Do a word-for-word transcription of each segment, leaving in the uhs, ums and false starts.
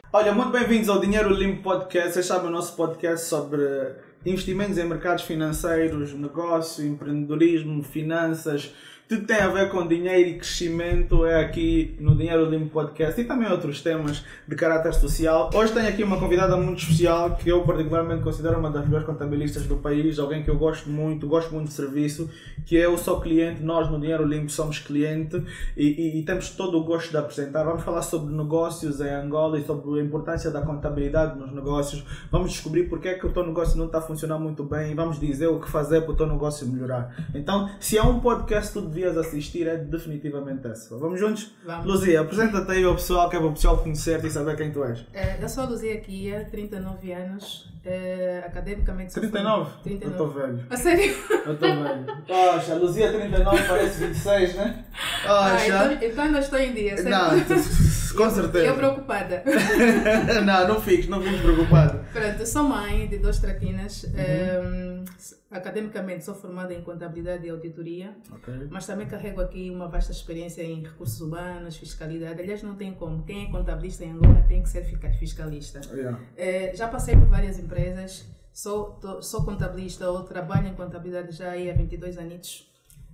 Olha, muito bem-vindos ao Dinheiro Limpo Podcast. Vocês sabem o nosso podcast sobre investimentos em mercados financeiros, negócio, empreendedorismo, finanças. Tudo tem a ver com dinheiro e crescimento é aqui no Dinheiro Limpo Podcast e também outros temas de caráter social. Hoje tenho aqui uma convidada muito especial que eu particularmente considero uma das melhores contabilistas do país, alguém que eu gosto muito, gosto muito de serviço, que eu sou cliente, nós no Dinheiro Limpo somos cliente e, e, e temos todo o gosto de apresentar. Vamos falar sobre negócios em Angola e sobre a importância da contabilidade nos negócios. Vamos descobrir porque é que o teu negócio não está a funcionar muito bem e vamos dizer o que fazer para o teu negócio melhorar. Então, se há um podcast que tu devias assistir, é definitivamente essa. Vamos juntos? Vamos. Luzia, apresenta-te aí ao pessoal, que é para o pessoal conhecer-te e saber quem tu és. Eu sou a Luzia Kia, trinta e nove anos, uh, academicamente sou trinta e nove? trinta e nove. Eu estou velho. A sério? Eu estou velho. Poxa, a Luzia trinta e nove parece vinte e seis, né? Poxa. Ah, então, então ainda estou em dia, certo? Não, com certeza. Eu preocupada. não, não fiques, não fiques preocupada. Pronto, sou mãe de duas traquinas. Uhum. Um, academicamente sou formada em contabilidade e auditoria, Okay. mas também carrego aqui uma vasta experiência em recursos humanos, fiscalidade. Aliás, não tem como. Quem é contabilista em Angola tem que ser fiscalista. Yeah. Uh, já passei por várias empresas, sou, tô, sou contabilista ou trabalho em contabilidade já aí há vinte e dois anos.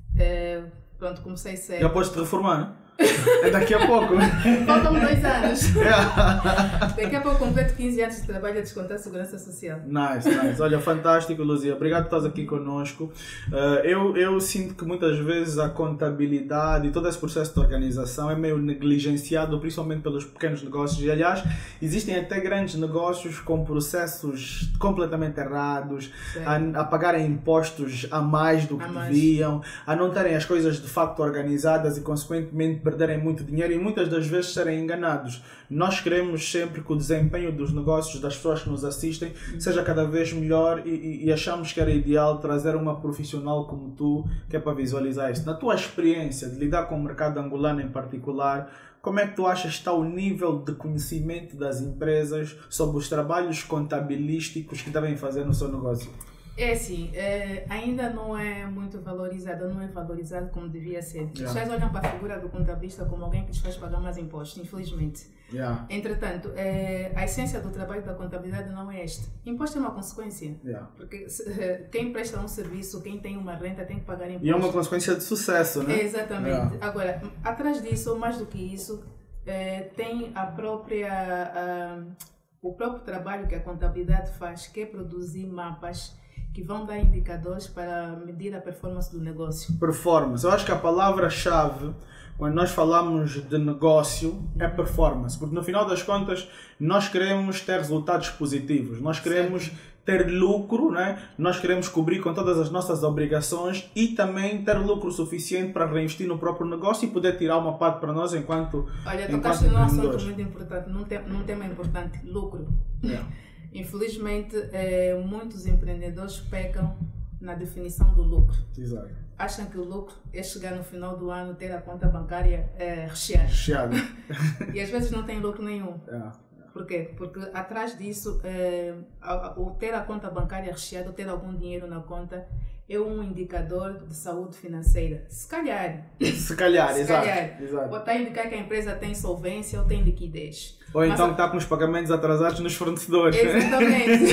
Uh, pronto, comecei cedo. Já podes te reformar, né? É daqui a pouco. Faltam dois anos. Yeah. Daqui a pouco completo quinze anos de trabalho a descontar a segurança social. Nice, nice. Olha, fantástico, Luzia. Obrigado por estás aqui connosco. Uh, eu, eu sinto que muitas vezes a contabilidade e todo esse processo de organização é meio negligenciado, principalmente pelos pequenos negócios. E, aliás, existem até grandes negócios com processos completamente errados, a, a pagarem impostos a mais do que mais. deviam, a não terem as coisas de facto organizadas e, consequentemente, perderem muito dinheiro e muitas das vezes serem enganados. Nós queremos sempre que o desempenho dos negócios das pessoas que nos assistem seja cada vez melhor e, e, e achamos que era ideal trazer uma profissional como tu, que é para visualizar isso. Na tua experiência de lidar com o mercado angolano em particular, como é que tu achas que está o nível de conhecimento das empresas sobre os trabalhos contabilísticos que devem fazer no seu negócio? É assim, é, ainda não é muito valorizado, não é valorizado como devia ser. As Yeah. pessoas olham para a figura do contabilista como alguém que lhes faz pagar mais impostos, infelizmente. Yeah. Entretanto, é, a essência do trabalho da contabilidade não é esta. Imposto é uma consequência. Yeah. Porque se, quem presta um serviço, quem tem uma renta tem que pagar imposto. E é uma consequência de sucesso, né? É, exatamente. Yeah. Agora, atrás disso, mais do que isso, é, tem a própria, a, o próprio trabalho que a contabilidade faz, que é produzir mapas que vão dar indicadores para medir a performance do negócio. Performance. Eu acho que a palavra-chave, quando nós falamos de negócio, é performance. Porque no final das contas, nós queremos ter resultados positivos. Nós queremos Certo. ter lucro, né? Nós queremos cobrir com todas as nossas obrigações e também ter lucro suficiente para reinvestir no próprio negócio e poder tirar uma parte para nós enquanto Olha, enquanto tocaste num assunto empreendedores. muito importante, num, te, num tema importante, lucro. Yeah. Infelizmente, eh, muitos empreendedores pecam na definição do lucro. Exato. Acham que o lucro é chegar no final do ano, ter a conta bancária eh, recheada. Recheado. E às vezes não tem lucro nenhum. Yeah. Por quê? Porque atrás disso, eh, o ter a conta bancária recheada, ter algum dinheiro na conta, é um indicador de saúde financeira. Se calhar. Se calhar, Se exato. calhar. exato. Ou está a indicar que a empresa tem solvência ou tem liquidez. Ou Mas então a- está com os pagamentos atrasados nos fornecedores. né? Exatamente.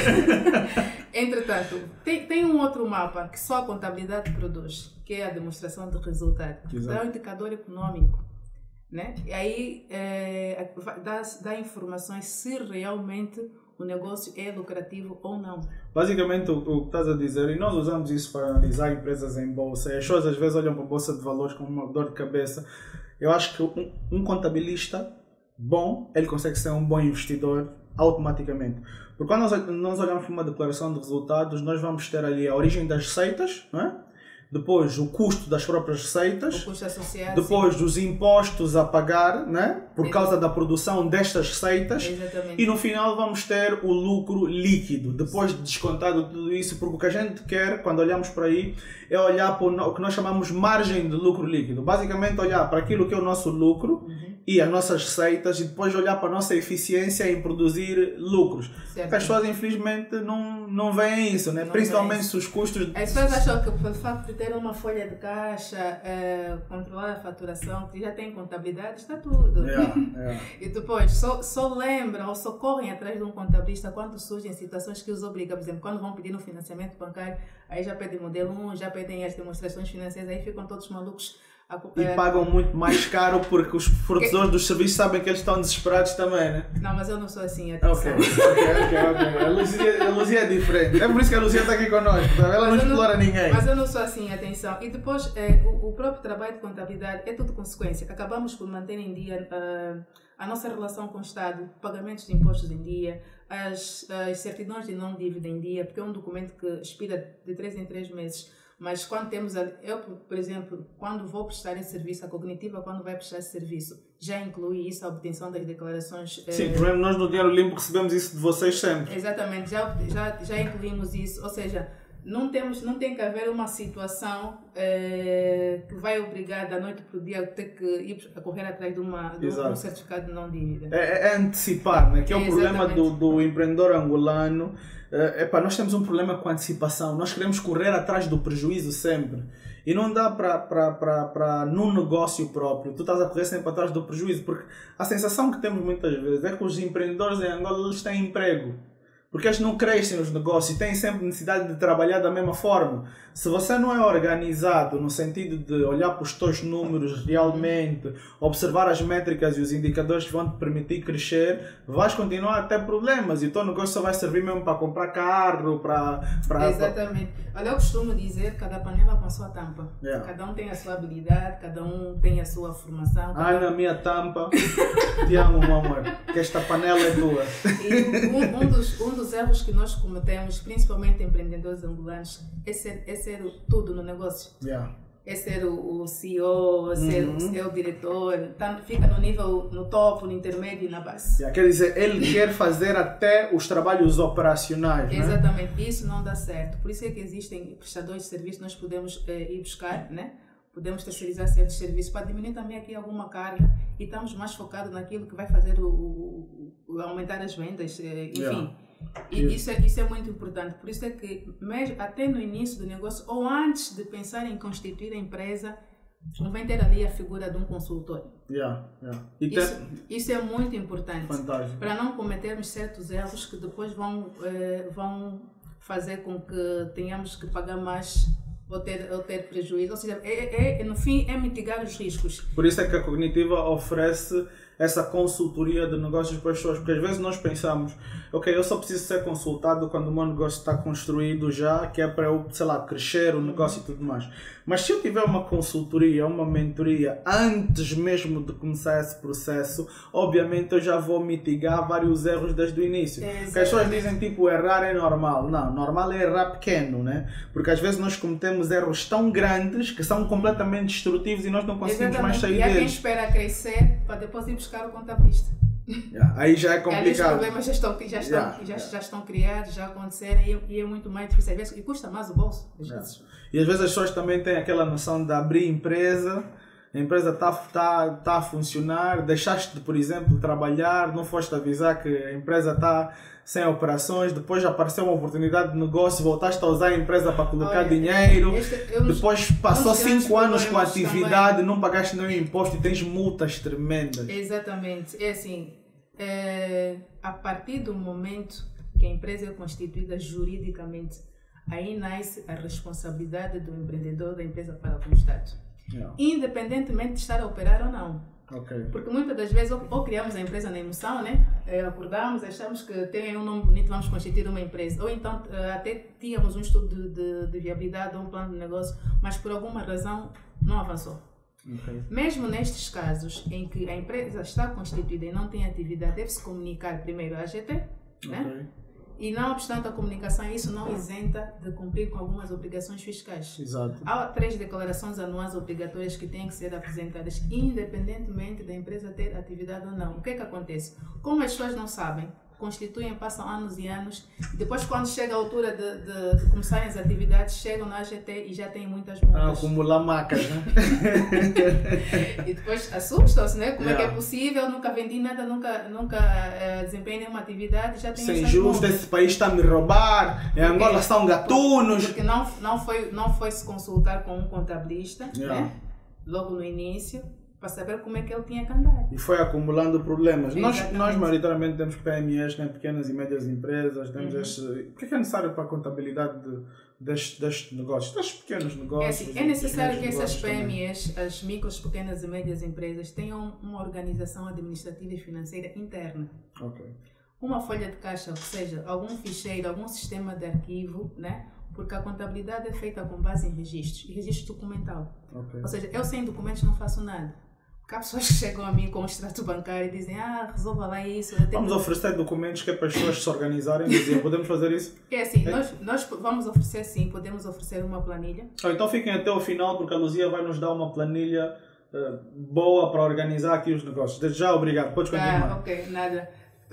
Entretanto, tem, tem um outro mapa que só a contabilidade produz, que é a demonstração de resultado. Exato. Dá um indicador econômico. Né? E aí é, dá, dá informações se realmente o negócio é lucrativo ou não. Basicamente, o, o que estás a dizer, e nós usamos isso para analisar empresas em bolsa, e as pessoas às vezes olham para a bolsa de valores como uma dor de cabeça. Eu acho que um, um contabilista bom, ele consegue ser um bom investidor automaticamente. Porque quando nós, nós olhamos para uma declaração de resultados, nós vamos ter ali a origem das receitas, não é? Depois o custo das próprias receitas, O custo associado. depois sim. os impostos a pagar, né? Por causa da produção destas receitas. Exatamente. E no final vamos ter o lucro líquido, depois de descontado tudo isso, porque o que a gente quer, quando olhamos para aí, é olhar para o que nós chamamos margem de lucro líquido. Basicamente olhar para aquilo que é o nosso lucro Uhum. e as nossas receitas e depois olhar para a nossa eficiência em produzir lucros. Certo. As pessoas infelizmente não, não veem isso, né? Principalmente se os custos... As pessoas acham que pelo facto de ter uma folha de caixa, uh, controlar a faturação, que já tem contabilidade, está tudo. Yeah, yeah. E depois só, só lembram ou só correm atrás de um contabilista quando surgem situações que os obrigam. Por exemplo, quando vão pedir um financiamento bancário, aí já pedem modelo um, já pedem as demonstrações financeiras, aí ficam todos malucos. E pagam muito mais caro porque os fornecedores dos serviços sabem que eles estão desesperados também, né? Não, mas eu não sou assim, atenção. Ok, ok, ok, ok. A Luzia, a Luzia é diferente. É por isso que a Luzia está aqui connosco. Ela mas não explora não, ninguém. Mas eu não sou assim, atenção. E depois, é, o, o próprio trabalho de contabilidade é tudo consequência. Acabamos por manter em dia uh, a nossa relação com o Estado, pagamentos de impostos em dia, as, as certidões de não dívida em dia, porque é um documento que expira de três em três meses. Mas quando temos, a, eu, por exemplo, quando vou prestar esse serviço, a cognitiva, quando vai prestar esse serviço, já inclui isso, a obtenção das declarações. Sim, eh, por exemplo, nós no Dinheiro Limpo recebemos isso de vocês sempre. Exatamente, já, já, já incluímos isso, ou seja, não, temos, não tem que haver uma situação eh, que vai obrigar da noite para o dia a ter que ir a correr atrás de, uma, de um certificado de não dívida. É, é antecipar, né? Que é, é o problema do, do empreendedor angolano. É, epá, nós temos um problema com a antecipação. Nós queremos correr atrás do prejuízo sempre. E não dá para, num negócio próprio, tu estás a correr sempre atrás do prejuízo. Porque a sensação que temos muitas vezes é que os empreendedores em Angola eles têm emprego. Porque eles não crescem nos negócios e têm sempre necessidade de trabalhar da mesma forma. Se você não é organizado no sentido de olhar para os teus números realmente, observar as métricas e os indicadores que vão te permitir crescer, vais continuar a ter problemas e o teu negócio só vai servir mesmo para comprar carro, para... para Exatamente. Olha, eu costumo dizer que cada panela com a sua tampa. Yeah. Cada um tem a sua habilidade, cada um tem a sua formação. Ai, na minha tampa, te amo, meu amor, que esta panela é tua. E um, um, dos, um dos erros que nós cometemos, principalmente empreendedores angolanos, é ser, é ser tudo no negócio. Yeah. É ser o, o C E O, é ser, uhum. ser o diretor, tanto fica no nível, no topo, no intermédio e na base. Yeah, quer dizer, ele quer fazer até os trabalhos operacionais. Exatamente, né? Isso não dá certo. Por isso é que existem prestadores de serviço, nós podemos eh, ir buscar, né? Podemos terceirizar certos serviços para diminuir também aqui alguma carga e estamos mais focados naquilo que vai fazer o, o, o aumentar as vendas, eh, enfim. Yeah. E isso é, isso é muito importante. Por isso é que, mesmo, até no início do negócio, ou antes de pensar em constituir a empresa, convém ter ali a figura de um consultor. Yeah, yeah. Isso, isso é muito importante. Fantástico. Para não cometermos certos erros que depois vão, eh, vão fazer com que tenhamos que pagar mais ou ter, ou ter prejuízo. Ou seja, é, é, no fim, é mitigar os riscos. Por isso é que a Cognitiva oferece essa consultoria de negócios para as pessoas, porque às vezes nós pensamos, ok, eu só preciso ser consultado quando o meu negócio está construído já, que é para eu, sei lá, crescer o negócio e tudo mais. Mas se eu tiver uma consultoria, uma mentoria, antes mesmo de começar esse processo, obviamente eu já vou mitigar vários erros desde o início. É, porque as pessoas dizem, tipo, errar é normal. Não, normal é errar pequeno, né? Porque às vezes nós cometemos erros tão grandes que são completamente destrutivos e nós não conseguimos Exatamente. mais sair deles. E há quem deles. espera crescer para depois ir buscar o contabilista. Yeah, aí já é complicado. Aí os problemas já estão, já estão, yeah, já, yeah. já estão criados, já aconteceram e, e é muito mais difícil. Às vezes, e custa mais o bolso. Às yeah. vezes. E às vezes as pessoas também têm aquela noção de abrir empresa, a empresa está tá, tá a funcionar, deixaste de, por exemplo, trabalhar, não foste avisar que a empresa está sem operações, depois apareceu uma oportunidade de negócio, voltaste a usar a empresa para colocar Olha, dinheiro, este, depois passou cinco anos com a atividade, também. Não pagaste nenhum imposto e tens multas tremendas. Exatamente, é assim, é, a partir do momento que a empresa é constituída juridicamente, aí nasce a responsabilidade do empreendedor da empresa para com o Estado. Yeah. Independentemente de estar a operar ou não. Okay. Porque muitas das vezes ou, ou criamos a empresa na emoção, né? Acordamos, achamos que tem um nome bonito, vamos constituir uma empresa. Ou então até tínhamos um estudo de, de, de viabilidade ou um plano de negócio, mas por alguma razão não avançou. Okay. Mesmo nestes casos em que a empresa está constituída e não tem atividade, deve-se comunicar primeiro à A G T, okay. né? E não obstante a comunicação, isso não isenta de cumprir com algumas obrigações fiscais. Exato. Há três declarações anuais obrigatórias que têm que ser apresentadas, independentemente da empresa ter atividade ou não. O que é que acontece? Como as pessoas não sabem constituem, passam anos e anos. Depois, quando chega a altura de, de, de começarem as atividades, chegam na A G T e já têm muitas multas. Ah, acumular macas, né? E depois assustam-se, né? Como Yeah. é que é possível? Nunca vendi nada, nunca, nunca uh, desempenhei nenhuma atividade, já tenho Sem essas juros, multas. esse país está a me roubar, em Angola Porque- são gatunos. Porque não, não, foi, não foi se consultar com um contabilista, Yeah. né? Logo no início, para saber como é que ele tinha que andar. E foi acumulando problemas. Nós, Exatamente. nós, maioritariamente, temos P M Es, né? Pequenas e médias empresas, temos Uhum. este... O que é que é necessário para a contabilidade de, destes, destes negócios? Destes pequenos É, negócios. assim, é necessário dos que essas negócios P também. M Es, as micros, pequenas e médias empresas, tenham uma organização administrativa e financeira interna. Ok. Uma folha de caixa, ou seja, algum ficheiro, algum sistema de arquivo, né? Porque a contabilidade é feita com base em registros, e registro documental. Ok. Ou seja, eu sem documentos não faço nada. Porque há pessoas que chegam a mim com o extrato bancário e dizem, ah, resolva lá isso. Eu tenho Vamos oferecer documentos que é para as pessoas se organizarem e dizer, podemos fazer isso? É assim, nós, nós vamos oferecer sim, podemos oferecer uma planilha. Ah, então fiquem até o final, porque a Luzia vai nos dar uma planilha eh, boa para organizar aqui os negócios. Desde já, obrigado. Podes continuar. Ah, ok, nada.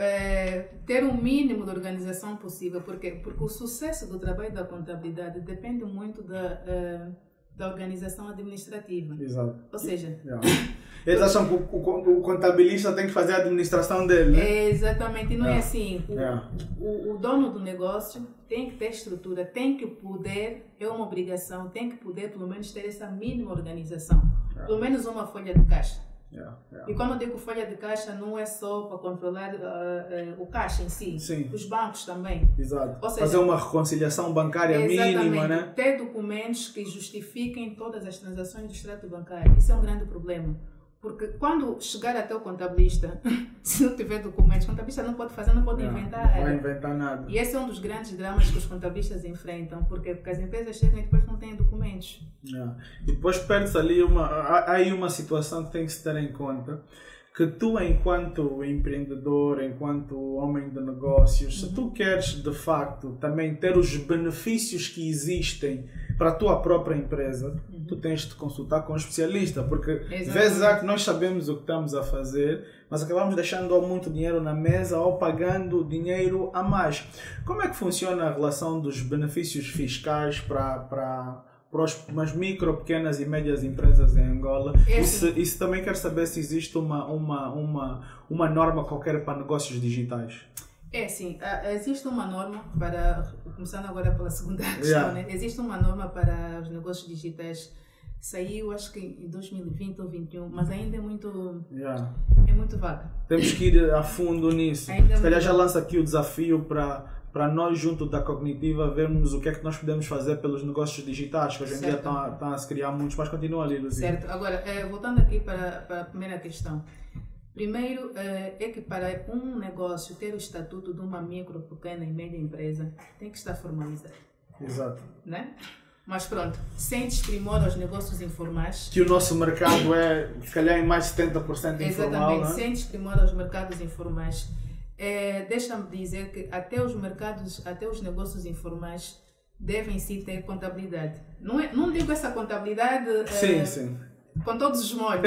É, ter o mínimo de organização possível, porque, porque o sucesso do trabalho da contabilidade depende muito da, eh, da organização administrativa. Exato. Ou seja, Yeah. Eles acham que o, o, o contabilista tem que fazer a administração dele, né? é exatamente, não é Yeah. assim. O, Yeah. o, o dono do negócio tem que ter estrutura, tem que poder, é uma obrigação, tem que poder pelo menos ter essa mínima organização. Yeah. Pelo menos uma folha de caixa. Yeah. Yeah. E quando eu digo folha de caixa, não é só para controlar uh, uh, o caixa em si, Sim. os bancos também. Exato. Ou seja, fazer uma reconciliação bancária Exatamente, mínima, né? ter documentos que justifiquem todas as transações do extrato bancário. Isso é um grande problema. Porque quando chegar até o contabilista, se não tiver documentos, o contabilista não pode fazer, não pode Yeah. inventar. Não vai inventar nada. E esse é um dos grandes dramas que os contabilistas enfrentam, porque, porque as empresas chegam e depois não têm documentos. Yeah. E depois perde-se ali uma... Há há aí uma situação que tem que se ter em conta, que tu, enquanto empreendedor, enquanto homem de negócios, se tu queres de facto também ter os benefícios que existem para a tua própria empresa, Uhum. tu tens de consultar com um especialista, porque Exatamente. vezes há que nós sabemos o que estamos a fazer, mas acabamos deixando ou muito dinheiro na mesa ou pagando dinheiro a mais. Como é que funciona a relação dos benefícios fiscais para... para para as micro, pequenas e médias empresas em Angola? É E se, e se também quer saber se existe uma, uma, uma, uma norma qualquer para negócios digitais? É sim, ah, existe uma norma para, começando agora pela segunda questão, Yeah. né? Existe uma norma para os negócios digitais, saiu acho que em dois mil e vinte ou dois mil e vinte e um, mas ainda é muito, Yeah. é muito vaga. Temos que ir a fundo nisso. Ainda Se calhar já muito. lança aqui o desafio para... para nós, junto da Cognitiva, vermos o que é que nós podemos fazer pelos negócios digitais, que hoje em dia Certo. estão, estão a se criar muitos, mas continua ali, Luzia. Certo, agora, eh, voltando aqui para, para a primeira questão. Primeiro, eh, é que para um negócio ter o estatuto de uma micro, pequena e média empresa, tem que estar formalizado, Exato. né? Mas pronto, sem desprimor aos negócios informais, Que o nosso mercado é, se calhar, em mais de setenta por cento informal, exatamente, não é? sem desprimor aos mercados informais, é, deixa-me dizer que até os mercados, até os negócios informais devem sim ter contabilidade. Não, é, não digo essa contabilidade Sim, eh, sim. com todos os molhos,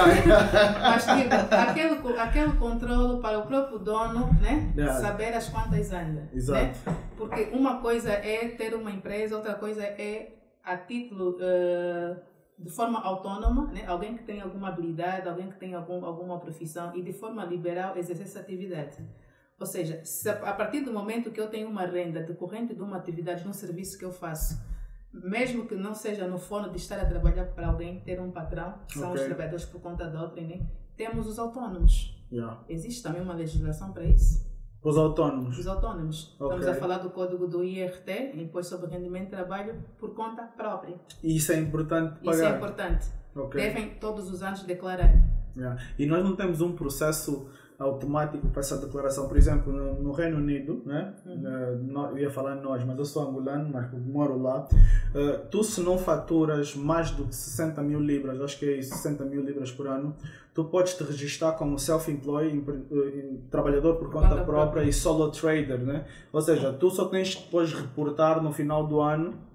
Yeah. mas digo, aquele, co- aquele controle para o próprio dono, né? Yeah. Saber as quantas anda. Exato. Né? Porque uma coisa é ter uma empresa, outra coisa é a título eh, de forma autônoma, né? Alguém que tem alguma habilidade, alguém que tem algum, alguma profissão e de forma liberal exercer essa atividade. Ou seja, se a partir do momento que eu tenho uma renda decorrente de uma atividade, de um serviço que eu faço, mesmo que não seja no fono de estar a trabalhar para alguém, ter um patrão, que são Ok. os trabalhadores por conta da outra, né? Temos os autônomos. Yeah. Existe também uma legislação para isso. Os autónomos. Os autônomos. Ok. Estamos a falar do código do I R T, Imposto sobre Rendimento de Trabalho, por conta própria. E isso é importante pagar. Isso é importante. Ok. Devem todos os anos declarar. Yeah. E nós não temos um processo automático para essa declaração. Por exemplo, no, no Reino Unido, né? Uhum. Uh, no, eu ia falar nós, mas eu sou angolano, mas moro lá. Uh, tu, se não faturas mais do que sessenta mil libras, acho que é isso, sessenta mil libras por ano, tu podes te registrar como self-employed, empre- uh, trabalhador por conta Conta própria, própria. e solo trader, né? Ou seja, tu só tens que depois reportar no final do ano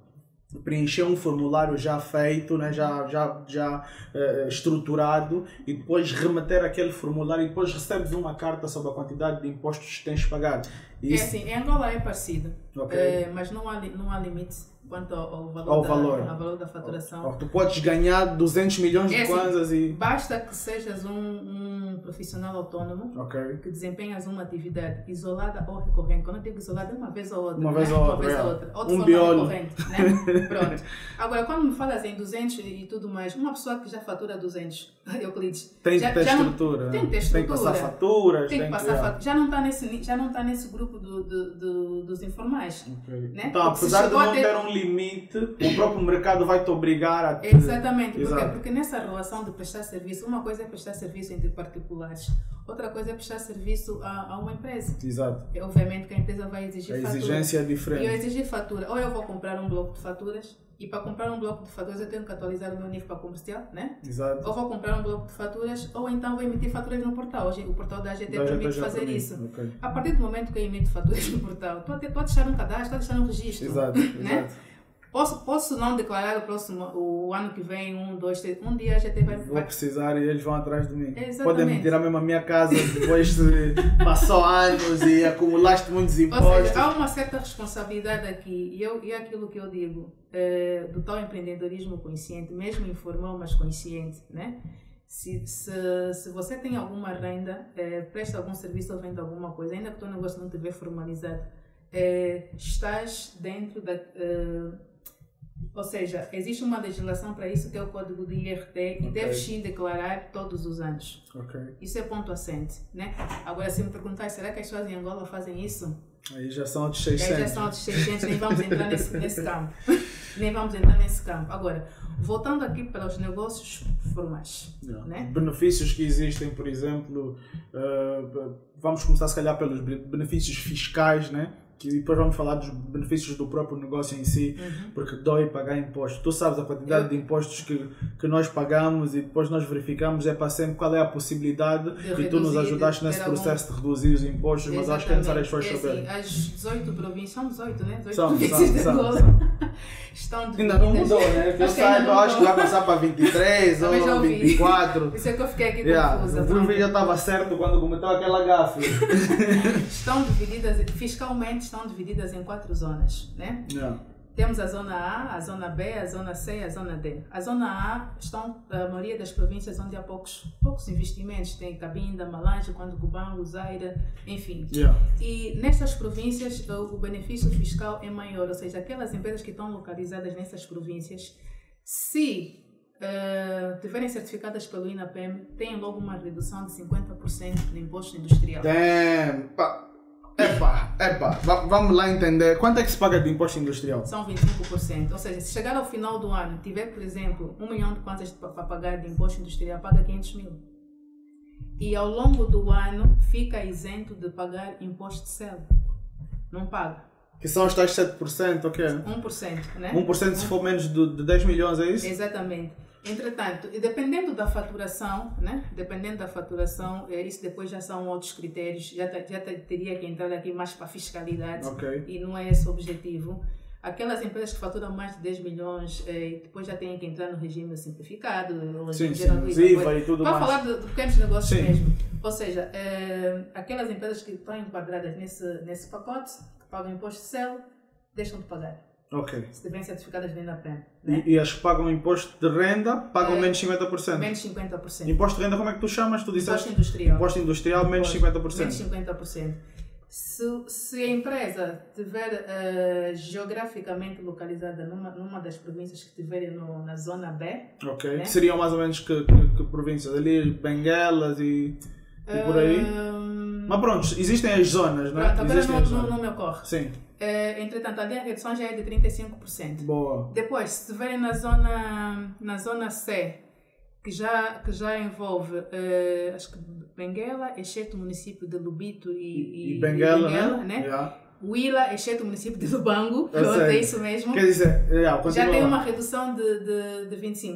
preencher um formulário já feito, né? já, já, já uh, estruturado, e depois remeter aquele formulário e depois recebes uma carta sobre a quantidade de impostos que tens de pagar. E isso... É assim, em Angola é parecido, okay. é, mas não há, não há limite quanto ao, ao, valor, ao da, valor. ao valor da faturação. Oh, tu podes ganhar duzentos milhões de é assim, kwanzas e... Basta que sejas um, um profissional autônomo, okay. que desempenhas uma atividade isolada ou recorrente. Quando eu digo isolada, é uma vez ou outra. Uma vez né? ou outra. Uma vez é. ou outra. Ou de um forma biólogo. recorrente. Né? Pronto. Agora, quando me falas em duzentos e tudo mais, uma pessoa que já fatura duzentos, Euclides... Tem que já, ter já estrutura. Não, tem que ter estrutura. Tem que passar faturas. Tem que tem passar que... faturas. Já não está nesse, já não está nesse grupo do, do, do, dos informais. Okay. Né? Então, apesar de não ter... ter um limite, o próprio mercado vai te obrigar a... Te... Exatamente. Porque, porque nessa relação de prestar serviço, uma coisa é prestar serviço entre particulares, outra coisa é prestar serviço a, a uma empresa. Exato. E, obviamente que a empresa vai exigir a fatura. A exigência é diferente. E eu exigir fatura. Ou eu vou comprar um bloco de faturas, e para comprar um bloco de faturas eu tenho que atualizar o meu nível para comercial, né? Exato. Ou vou comprar um bloco de faturas, ou então vou emitir faturas no portal. Hoje o portal da A G T da permite já fazer permite. isso. Okay. A partir do momento que eu emito faturas no portal, estou a, estou a deixar um cadastro, estou a deixar um registro. Exato, né? exato. Posso, posso não declarar o próximo, o ano que vem, um, dois, três, um dia a G T vai... Vou precisar e eles vão atrás de mim. Exatamente. Podem me tirar mesmo a minha casa depois de passou anos e acumulaste muitos impostos. Ou seja, há uma certa responsabilidade aqui, e, eu, e é aquilo que eu digo, é, do tal empreendedorismo consciente, mesmo informal, mas consciente, né? Se, se, se você tem alguma renda, é, presta algum serviço ou vende alguma coisa, ainda que o teu negócio não estiver formalizado, é, estás dentro da... É, ou seja, existe uma legislação para isso, que é o código de I R T, e okay. deves sim declarar todos os anos. Okay. Isso é ponto assente, né? Agora, se me perguntar, será que as pessoas em Angola fazem isso? Aí já são outros seiscentos. Aí já são outros seiscentos, nem vamos entrar nesse, nesse campo. Nem vamos entrar nesse campo. Agora, voltando aqui para os negócios formais. Yeah. Né? Benefícios que existem, por exemplo, uh, vamos começar se calhar pelos benefícios fiscais, né? Que depois vamos falar dos benefícios do próprio negócio em si, uhum. porque dói pagar impostos. Tu sabes a quantidade Eu... de impostos que, que nós pagamos e depois nós verificamos é para sempre qual é a possibilidade de e reduzir, tu nos ajudaste nesse processo algum... de reduzir os impostos, Exatamente. Mas acho que é necessário as pessoas é saberem. Assim, as dezoito províncias, são dezoito, né? dezoito são, províncias são, de são, são. Estão ainda não mudou, né? Eu saiba, acho que vai passar para vinte e três ou vinte e quatro. Isso é que eu fiquei aqui yeah. confusa. O vídeo já estava certo quando cometeu aquela gafe. Estão divididas, fiscalmente estão divididas em quatro zonas, né? Yeah. Temos a zona A, a zona B, a zona C e a zona D. A zona A estão a maioria das províncias onde há poucos, poucos investimentos. Tem Cabinda, Malange, Quando-Cubango, Zaira, enfim. Yeah. E nestas províncias o benefício fiscal é maior, ou seja, aquelas empresas que estão localizadas nessas províncias, se uh, tiverem certificadas pelo INAPEM, têm logo uma redução de cinquenta por cento no imposto industrial. Damn. Epa, epa, vamos lá entender. Quanto é que se paga de imposto industrial? São vinte e cinco por cento. Ou seja, se chegar ao final do ano, tiver, por exemplo, um milhão de kwanzas para pagar de imposto industrial, paga quinhentos mil. E ao longo do ano, fica isento de pagar imposto de selo. Não paga. Que são os tais sete por cento, ok? um por cento, né? um por cento se for menos de, de dez milhões, é isso? Exatamente. Entretanto, dependendo da faturação, né? Dependendo da faturação, isso depois já são outros critérios, já, já teria que entrar aqui mais para a fiscalidade, okay. E não é esse o objetivo. Aquelas empresas que faturam mais de dez milhões, eh, depois já têm que entrar no regime simplificado, sim, sim, I V A e tudo para mais. Para falar de, de pequenos negócios sim. mesmo. Ou seja, eh, aquelas empresas que estão enquadradas nesse, nesse pacote, que pagam imposto de selo, deixam de pagar. Ok. Se tiverem certificadas de INAPEM. Né? E, e as que pagam imposto de renda pagam é, menos cinquenta por cento? Menos cinquenta por cento. Imposto de renda, como é que tu chamas? Tu disseste? Imposto industrial. Imposto industrial, menos cinquenta por cento. Menos cinquenta por cento. Se, se a empresa estiver uh, geograficamente localizada numa, numa das províncias que estiverem no, na zona B... Ok. Né? Seriam mais ou menos que, que, que províncias? Ali, Benguelas e, e por aí? Um... Mas pronto, existem as zonas, não é? Pronto, agora não, não, não me ocorre. Sim. Uh, entretanto, ali a redução já é de trinta e cinco por cento. Boa. Depois, se estiverem na zona, na zona C, que já, que já envolve, uh, acho que Benguela, exceto o município de Lubito e, e, e Benguela, e Benguela, né? né? Yeah. Huila, exceto o município de Lubango, pronto, é isso mesmo. Quer dizer, yeah, já tem uma redução de, de, de vinte e cinco por cento.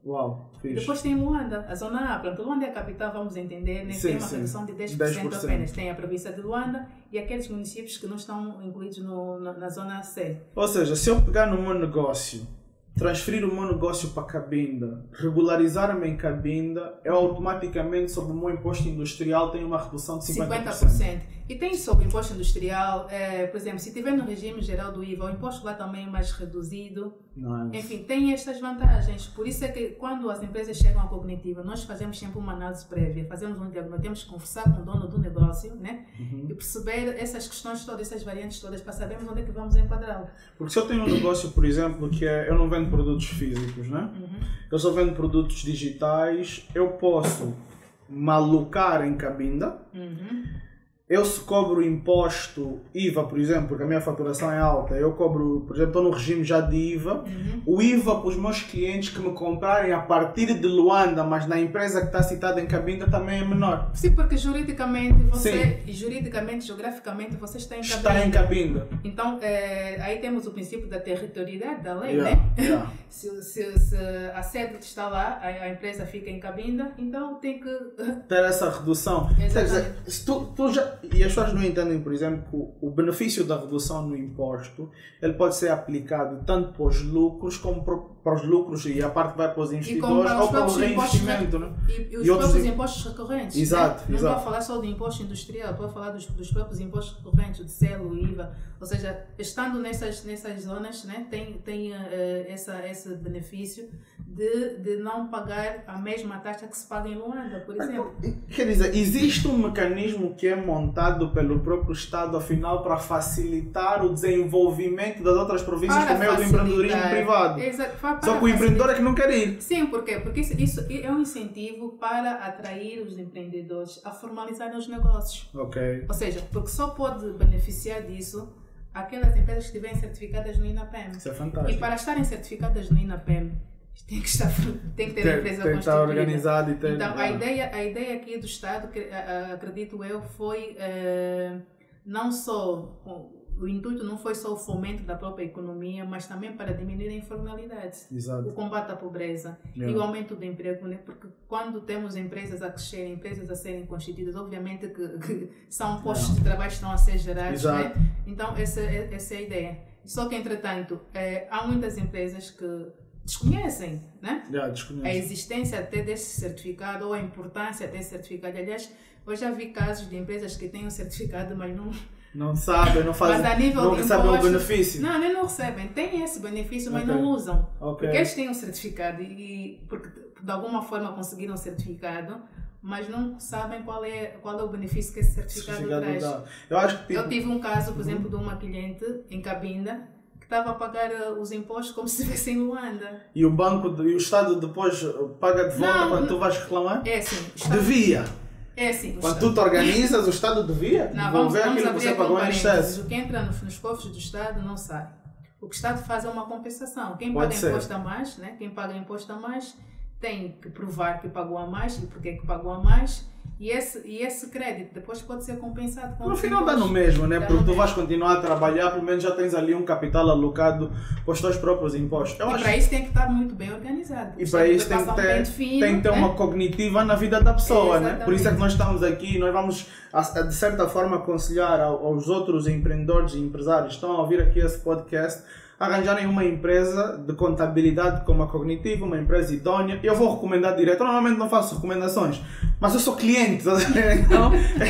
Uau, fixe. Depois tem Luanda, a zona A. Pronto, Luanda é a capital, vamos entender, né? Sim, Tem uma sim. redução de dez por cento, dez por cento apenas. Tem a província de Luanda e aqueles municípios que não estão incluídos no, na, na zona C. Ou seja, se eu pegar no meu negócio, transferir o meu negócio para Cabinda, regularizar-me em Cabinda, eu automaticamente, sobre o meu imposto industrial, tenho uma redução de cinquenta por cento. cinquenta por cento. E tem sobre o imposto industrial, é, por exemplo, se estiver no regime geral do I V A, o imposto lá também é mais reduzido. Nice. Enfim, tem estas vantagens. Por isso é que quando as empresas chegam à cognitiva, nós fazemos sempre uma análise prévia, fazemos um diagnóstico, temos que conversar com o dono do negócio, né? Uhum. E perceber essas questões todas, essas variantes todas, para sabermos onde é que vamos enquadrá-lo. Porque se eu tenho um negócio, por exemplo, que é, eu não vendo produtos físicos, né? Uhum. Eu só vendo produtos digitais, eu posso me alocar em Cabinda. Uhum. Eu se cobro imposto I V A, por exemplo, porque a minha faturação é alta, eu cobro, por exemplo, estou no regime já de I V A, uhum. O I V A para os meus clientes que me comprarem a partir de Luanda, mas na empresa que está citada em Cabinda também é menor. Sim, porque juridicamente você, Sim. juridicamente, geograficamente, você está em Cabinda. Está em Cabinda. Então, é, aí temos o princípio da territorialidade da lei, yeah, né? Yeah. se, se, se a sede está lá, a, a empresa fica em Cabinda, então tem que ter essa redução. Quer dizer, se tu, tu já E as pessoas não entendem, por exemplo, que o benefício da redução no imposto ele pode ser aplicado tanto para os lucros como para os lucros e a parte que vai para os investidores ou para o reinvestimento. Né? E, e os e próprios outros... impostos recorrentes. Exato, né? Não exato. estou a falar só do imposto industrial, estou a falar dos, dos próprios impostos recorrentes, de selo, I V A. Ou seja, estando nessas, nessas zonas, né, tem, tem uh, essa, esse benefício de, de não pagar a mesma taxa que se paga em Luanda, por exemplo. Quer dizer, existe um mecanismo que é montado pelo próprio Estado, afinal, para facilitar o desenvolvimento das outras províncias para por meio do empreendedorismo privado. Exato, para, para Só que o empreendedor é que não quer ir. Sim, por quê? Porque isso, isso é um incentivo para atrair os empreendedores a formalizarem os negócios. Ok. Ou seja, porque só pode beneficiar disso aquelas empresas que estiverem certificadas no INAPEM. Isso é fantástico. E para estarem certificadas no INAPEM, tem que, estar, tem que ter, ter a empresa tem que estar organizado e ter... Então, a ideia, a ideia aqui do Estado, que, acredito eu, foi uh, não só... O intuito não foi só o fomento da própria economia, mas também para diminuir a informalidade, Exato. O combate à pobreza yeah. E o aumento do emprego, né? Porque quando temos empresas a crescerem, empresas a serem constituídas, obviamente que, que são postos yeah. de trabalho que estão a ser gerados, né? Então essa, essa é a ideia. Só que, entretanto, é, há muitas empresas que desconhecem, né? Yeah, desconhecem. A existência até desse certificado ou a importância desse certificado. Aliás, eu já vi casos de empresas que têm um certificado, mas não... Não sabem, não fazem, mas a nível não de recebem impostos, o benefício. Não, nem não recebem. Têm esse benefício, mas okay. não usam. Okay. Porque eles têm um certificado e porque de alguma forma conseguiram um certificado, mas não sabem qual é, qual é o benefício que esse certificado, certificado traz. Eu, acho que tipo... Eu tive um caso, por exemplo, de uma cliente em Cabinda que estava a pagar os impostos como se estivesse em Luanda. E o banco e o Estado depois paga de volta não, quando não, tu vais reclamar? É assim. Estado... Devia. É assim, quando tu te organizas, o Estado devia não, devolver vamos, aquilo vamos que você pagou em excesso. O que entra nos, nos cofres do Estado não sai. O que o Estado faz é uma compensação. Quem Pode paga ser. imposto a mais, né? Quem paga imposto a mais tem que provar que pagou a mais e porque é que pagou a mais. E esse, e esse crédito depois pode ser compensado com no final dá no mesmo, né? Dá Porque tu mesmo. vais continuar a trabalhar, pelo menos já tens ali um capital alocado para os teus próprios impostos. Eu e acho... para isso tem que estar muito bem organizado. E para isso tem que ter, um fino, tem que ter né? uma cognitiva na vida da pessoa, é, né? Por isso é que nós estamos aqui, nós vamos de certa forma aconselhar aos outros empreendedores e empresários que estão a ouvir aqui esse podcast arranjarem uma empresa de contabilidade como a Cognitiva, uma empresa idónea. Eu vou recomendar direto. Eu normalmente não faço recomendações, mas eu sou cliente. Então,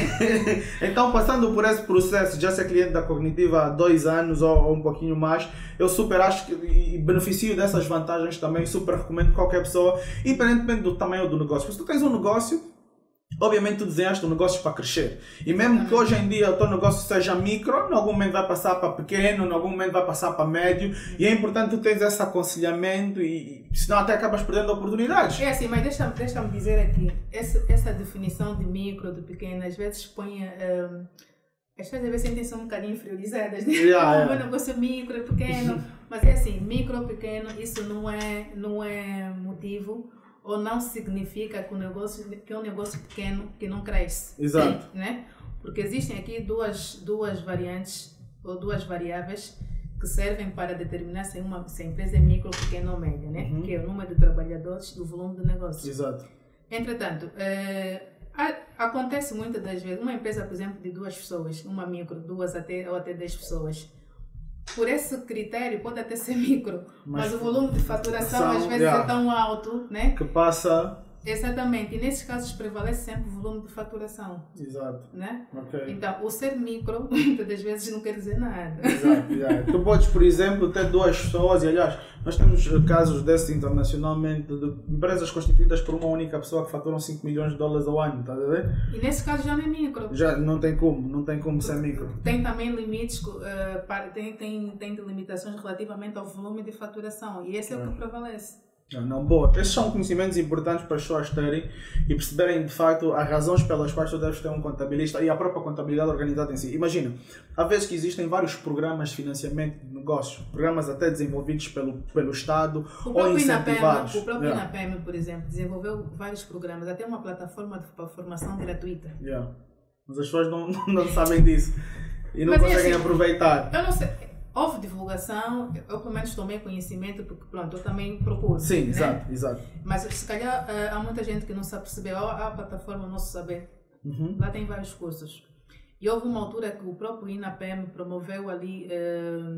então passando por esse processo, já ser cliente da Cognitiva há dois anos ou, ou um pouquinho mais, eu super acho que e beneficio dessas vantagens também. Super recomendo qualquer pessoa, independentemente do tamanho do negócio. Se tu tens um negócio, obviamente tu desenhaste um negócio para crescer. E mesmo que hoje em dia o teu negócio seja micro, em algum momento vai passar para pequeno, em algum momento vai passar para médio. E é importante tu teres esse aconselhamento, e senão até acabas perdendo oportunidades. É assim, mas deixa-me deixa-me dizer aqui, essa, essa definição de micro, de pequeno, às vezes põe... Um, as pessoas às vezes sentem-se um bocadinho inferiorizadas, né? Yeah, oh, yeah. meu negócio é micro, é pequeno. Mas é assim, micro, pequeno, isso não é, não é motivo ou não significa que, o negócio, que é um negócio pequeno que não cresce. Exato. Né? Porque existem aqui duas, duas variantes ou duas variáveis que que servem para determinar se, uma, se a empresa é micro, pequena ou média, né? Uhum. Que é o número de trabalhadores do volume de negócio. Exato. Entretanto, eh, a, acontece muitas das vezes, uma empresa, por exemplo, de duas pessoas, uma micro, duas até, ou até dez pessoas, por esse critério pode até ser micro, mas, mas o volume de faturação são, às vezes yeah, é tão alto, né? Que passa... Exatamente, e nesses casos prevalece sempre o volume de faturação. Exato. Né? Okay. Então, o ser micro, muitas das vezes, não quer dizer nada. Exato. Yeah. Tu podes, por exemplo, ter duas pessoas, e aliás, nós temos casos desses internacionalmente, de empresas constituídas por uma única pessoa que faturam cinco milhões de dólares ao ano, estás a ver? E nesse caso já não é micro. Já não tem como, não tem como ser micro. Tem também limites, uh, para, tem, tem, tem limitações relativamente ao volume de faturação, e esse é, é. o que prevalece. Não, não, boa. Esses são conhecimentos importantes para as pessoas terem e perceberem de facto as razões pelas quais tu deves ter um contabilista e a própria contabilidade organizada em si. Imagina, há vezes que existem vários programas de financiamento de negócios, programas até desenvolvidos pelo, pelo Estado ou incentivados. O próprio yeah. INAPEM, por exemplo, desenvolveu vários programas, até uma plataforma de formação gratuita. Yeah. Mas as pessoas não, não sabem disso e não Mas conseguem é assim, aproveitar. Eu não sei. Houve divulgação, eu pelo menos tomei conhecimento, porque pronto, eu também procuro. Sim, né? exato, exato. Mas se calhar há muita gente que não sabe perceber, há a plataforma Nosso Saber, uhum. lá tem vários cursos. E houve uma altura que o próprio INAPEM promoveu ali eh,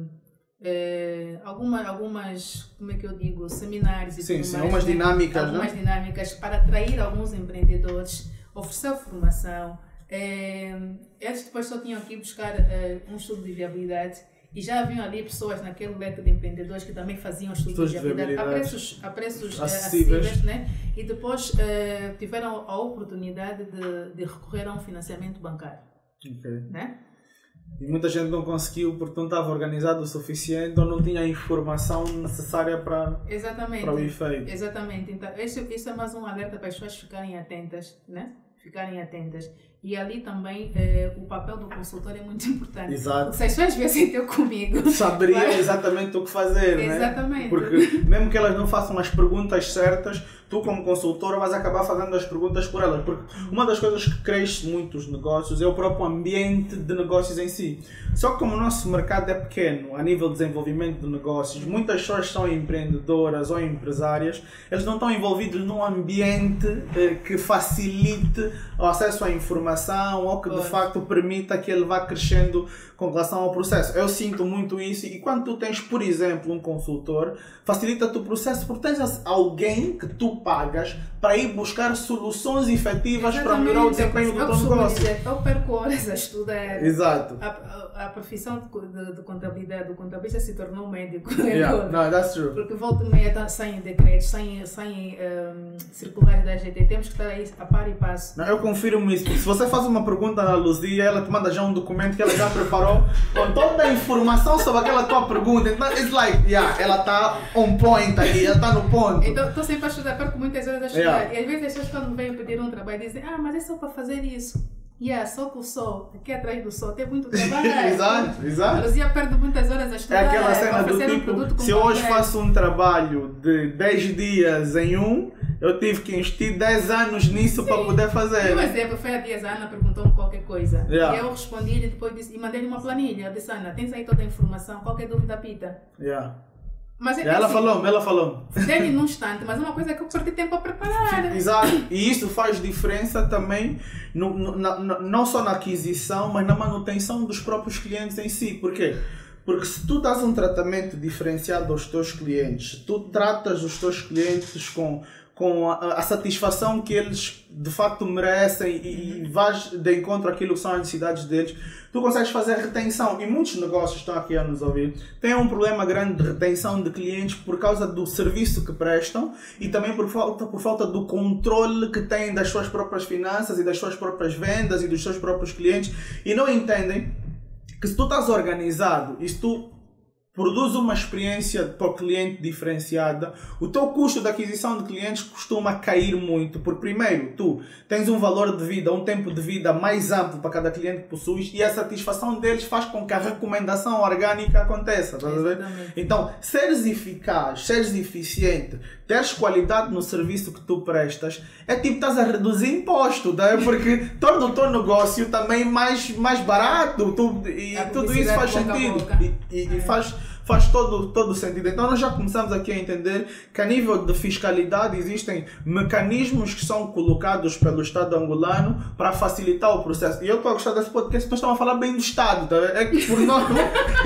eh, alguma, algumas, como é que eu digo, seminários e sim, tudo sim, mais. Algumas né? dinâmicas, Algumas né? dinâmicas para atrair alguns empreendedores, oferecer formação. Eh, eles depois só tinham que ir buscar eh, um estudo de viabilidade. E já haviam ali pessoas naquele leque de empreendedores que também faziam estudos de viabilidade a preços, a preços acessíveis, acessíveis né? E depois eh, tiveram a oportunidade de, de recorrer a um financiamento bancário. Okay. Né? E muita gente não conseguiu porque não estava organizado o suficiente ou não tinha a informação necessária para, Exatamente. para o efeito. Exatamente. Então, isso, isso é mais um alerta para as pessoas ficarem atentas, né? Ficarem atentas. E ali também eh, o papel do consultor é muito importante. Exato. Se as pessoas viessem ter comigo... Saberiam vai... exatamente o que fazer, exatamente. Né? Porque mesmo que elas não façam as perguntas certas, tu como consultora vais acabar fazendo as perguntas por elas. Porque uma das coisas que cresce muito os negócios é o próprio ambiente de negócios em si. Só que como o nosso mercado é pequeno, a nível de desenvolvimento de negócios, muitas pessoas são empreendedoras ou empresárias, eles não estão envolvidos num ambiente eh, que facilite o acesso à informação ou que de pois. facto permita que ele vá crescendo com relação ao processo. Eu sinto muito isso e quando tu tens, por exemplo, um consultor, facilita-te o processo porque tens alguém que tu pagas para ir buscar soluções efetivas exatamente. Para melhorar o desempenho do teu negócio. Dizer, eu perco horas a estudar. Exato. A, a, a profissão de, de, de contabilidade, o contabilista se tornou médico. Yeah. No, that's true. Porque volta e meia saem decretos, saem, saem um, circulares da G T, temos que estar aí a par e passo. Não, eu confirmo isso. Se você faz uma pergunta na Luzia, ela te manda já um documento que ela já preparou com toda a informação sobre aquela tua pergunta. Então, it's like, yeah, ela está on point ali, ela está no ponto. Então, estou sempre a estudar, perco muitas horas a estudar. Yeah. E às vezes as pessoas quando vêm pedir um trabalho dizem, ah, mas é só para fazer isso. Yeah, só com o sol, aqui atrás do sol, tem muito trabalho. Exato, exato. A Luzia perde muitas horas a estudar. É aquela cena do tipo, um se eu hoje faço um trabalho de dez dias em um, eu tive que investir dez anos nisso para poder fazer. Um exemplo, foi a dia a Ana perguntou-me qualquer coisa. Yeah. E eu respondi e depois disse, e mandei-lhe uma planilha. Eu disse, Ana, tens aí toda a informação, qualquer dúvida, pita. Yeah. Mas, ela assim, falou, ela falou. Dei-lhe num instante, mas uma coisa é que eu perdi tempo a preparar. Exato. E isso faz diferença também, no, no, na, não só na aquisição, mas na manutenção dos próprios clientes em si. Por quê? Porque se tu dás um tratamento diferenciado aos teus clientes, tu tratas os teus clientes com, com a, a satisfação que eles de facto merecem e, e vais de encontro àquilo que são as necessidades deles, tu consegues fazer retenção. E muitos negócios estão aqui a nos ouvir, têm um problema grande de retenção de clientes por causa do serviço que prestam e também por falta, por falta do controle que têm das suas próprias finanças e das suas próprias vendas e dos seus próprios clientes e não entendem que se tu estás organizado e se tu produz uma experiência para o cliente diferenciada, o teu custo de aquisição de clientes costuma cair muito, porque primeiro tu tens um valor de vida, um tempo de vida mais amplo para cada cliente que possuis e a satisfação deles faz com que a recomendação orgânica aconteça. Tá a ver? Então, seres eficaz, seres eficiente, teres qualidade no serviço que tu prestas, é tipo estás a reduzir imposto, tá? Porque torna o teu negócio também mais, mais barato tu, e tudo isso faz sentido. E, e, é. e faz, faz todo, todo sentido. Então nós já começamos aqui a entender que a nível de fiscalidade existem mecanismos que são colocados pelo Estado angolano para facilitar o processo. E eu estou a gostar desse podcast, nós estamos a falar bem do Estado, tá? É que por norma...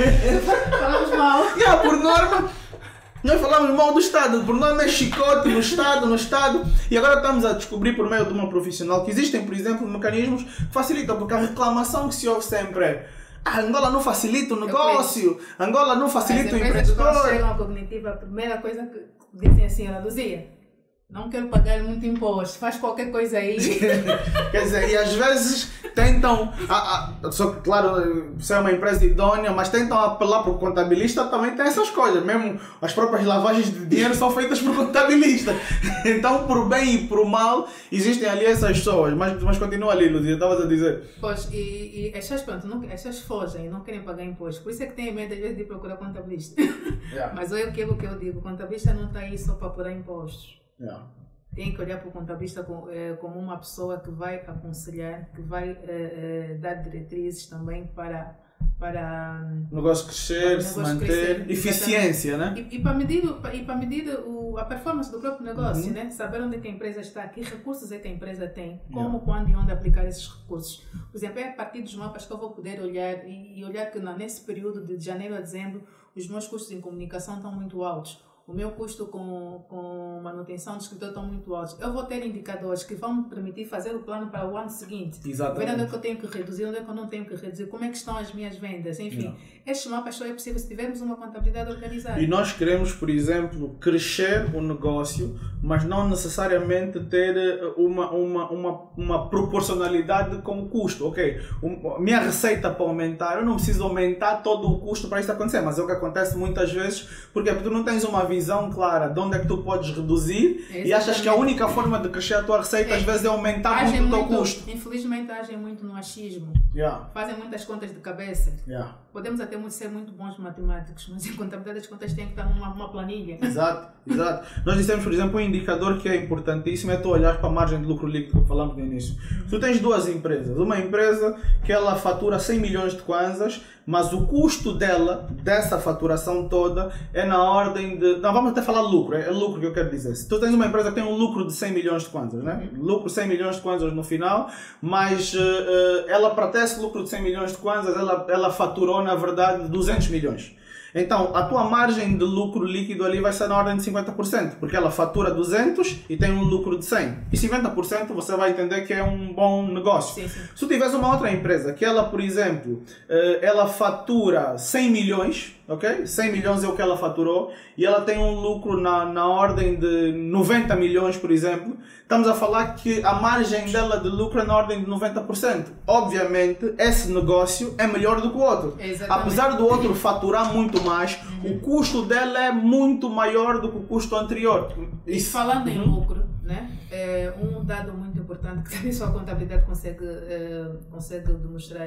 Falamos mal. Yeah, por norma... Nós falamos mal do Estado, por norma é chicote no Estado, no Estado, e agora estamos a descobrir por meio de uma profissional que existem, por exemplo, mecanismos que facilitam, porque a reclamação que se ouve sempre é ah, Angola não facilita o negócio, Angola não facilita o empreendedor. Quando chegam à cognitiva, a primeira coisa que dizem assim, Ana Luzia, não quero pagar muito imposto, faz qualquer coisa aí. Quer dizer, e às vezes tentam, a, a, só que claro, se é uma empresa idônea, mas tentam apelar para o contabilista, também tem essas coisas, mesmo as próprias lavagens de dinheiro são feitas por contabilista. Então, por bem e por mal, existem ali essas pessoas, mas, mas continua ali, Luzia, estavas a dizer. Pois, e, e as pessoas, pronto, não, as pessoas fogem, não querem pagar imposto, por isso é que têm medo às vezes de procurar contabilista. Yeah. Mas é aquilo que eu digo, o contabilista não está aí só para apurar impostos. Yeah. Tem que olhar para o contabilista como, eh, como uma pessoa que vai aconselhar, que vai eh, eh, dar diretrizes também para para o negócio crescer, para o negócio se manter, crescer, eficiência, né? E, e para medir, e para medir o, a performance do próprio negócio, uhum. né? Saber onde é que a empresa está, que recursos é que a empresa tem, como, yeah. quando e onde aplicar esses recursos. Por exemplo, é a partir dos mapas que eu vou poder olhar e, e olhar que não, nesse período de janeiro a dezembro os meus custos em comunicação estão muito altos. O meu custo com, com manutenção do escritório está muito alto. Eu vou ter indicadores que vão me permitir fazer o plano para o ano seguinte. Exatamente. Ver onde é que eu tenho que reduzir, onde é que eu não tenho que reduzir, como é que estão as minhas vendas, enfim. Não. Estes mapas só é possível se tivermos uma contabilidade organizada. E nós queremos, por exemplo, crescer o negócio, mas não necessariamente ter uma, uma, uma, uma proporcionalidade com o custo. Ok, um, minha receita para aumentar, eu não preciso aumentar todo o custo para isso acontecer, mas é o que acontece muitas vezes, porque tu não tens uma visão clara de onde é que tu podes reduzir. Exatamente. E achas que a única forma de crescer a tua receita é. às vezes é aumentar muito o teu muito, custo. Infelizmente agem muito no achismo. Yeah. Fazem muitas contas de cabeça. Yeah. Podemos até ser muito bons matemáticos, mas em contabilidade as contas têm que estar numa, numa planilha. Exato, exato. Nós dissemos, por exemplo, um indicador que é importantíssimo é tu olhar para a margem de lucro líquido que falamos no início. Uhum. Tu tens duas empresas. Uma empresa que ela fatura cem milhões de kwanzas, mas o custo dela, dessa faturação toda, é na ordem de... Não, vamos até falar lucro, é lucro que eu quero dizer. Se tu tens uma empresa que tem um lucro de cem milhões de kwanzas, né? Uhum. Lucro de cem milhões de kwanzas no final, mas uh, uh, ela, para ter esse lucro de cem milhões de kwanzas, ela, ela faturou, na verdade, duzentos milhões. Então, a tua margem de lucro líquido ali vai ser na ordem de cinquenta por cento, porque ela fatura duzentos e tem um lucro de cem. E cinquenta por cento você vai entender que é um bom negócio. Sim, sim. Se tu tiveres uma outra empresa que ela, por exemplo, ela fatura cem milhões, ok? cem milhões é o que ela faturou e ela tem um lucro na, na ordem de noventa milhões, por exemplo, estamos a falar que a margem dela de lucro é na ordem de noventa por cento. Obviamente, esse negócio é melhor do que o outro. Exatamente. Apesar do outro faturar muito mais, uhum. o custo dela é muito maior do que o custo anterior. E falando uhum. em lucro, né? É um dado muito importante que também só a contabilidade consegue, é, consegue demonstrar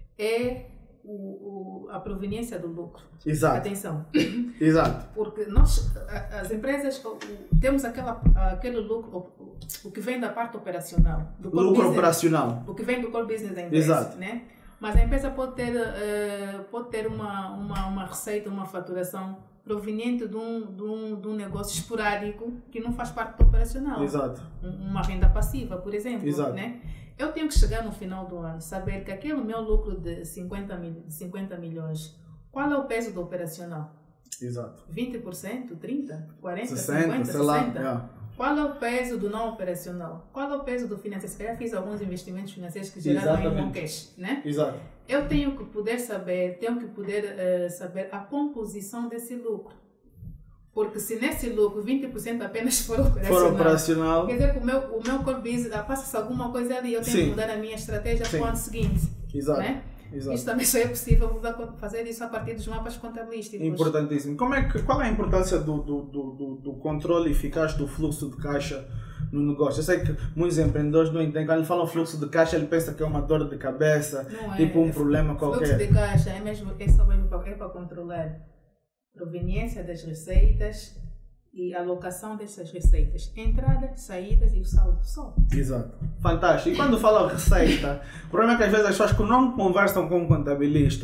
é O, o, a proveniência do lucro. Exato. Atenção. Exato. Porque nós, as empresas, temos aquela, aquele lucro, o, o que vem da parte operacional. Do lucro business, operacional. O que vem do core business da empresa. Exato. Né? Mas a empresa pode ter, uh, pode ter uma, uma, uma receita, uma faturação proveniente de um, de, um, de um negócio esporádico que não faz parte do operacional. Exato. Uma renda passiva, por exemplo. Exato. Né? Eu tenho que chegar no final do ano, saber que aquele meu lucro de cinquenta, mil, cinquenta milhões, qual é o peso do operacional? Exato. vinte por cento, trinta por cento, quarenta por cento, sessenta, cinquenta por cento, sei sessenta por cento? Lá, yeah. Qual é o peso do não operacional? Qual é o peso do financeiro? Se calhar fiz alguns investimentos financeiros que geraram em um cash, né? Exato. Eu tenho que poder saber, tenho que poder uh, saber a composição desse lucro. Porque se nesse lucro vinte por cento apenas for operacional, for operacional, quer dizer que o meu, o meu core business, passa-se alguma coisa ali, eu tenho Sim. que mudar a minha estratégia para o ano seguinte. Exato. Né? Exato. Isto também só é possível fazer isso a partir dos mapas contabilísticos. Importantíssimo. Como é que, qual é a importância do, do, do, do, do controle eficaz do fluxo de caixa no negócio? Eu sei que muitos empreendedores não entendem. Quando ele fala fluxo de caixa, ele pensa que é uma dor de cabeça, não tipo é. um problema qualquer. Fluxo de caixa é mesmo é só para, é para controlar a proveniência das receitas e a alocação dessas receitas, entradas, saídas e o saldo só. Exato. Fantástico. E quando fala receita, o problema é que às vezes as pessoas que não conversam com um contabilista,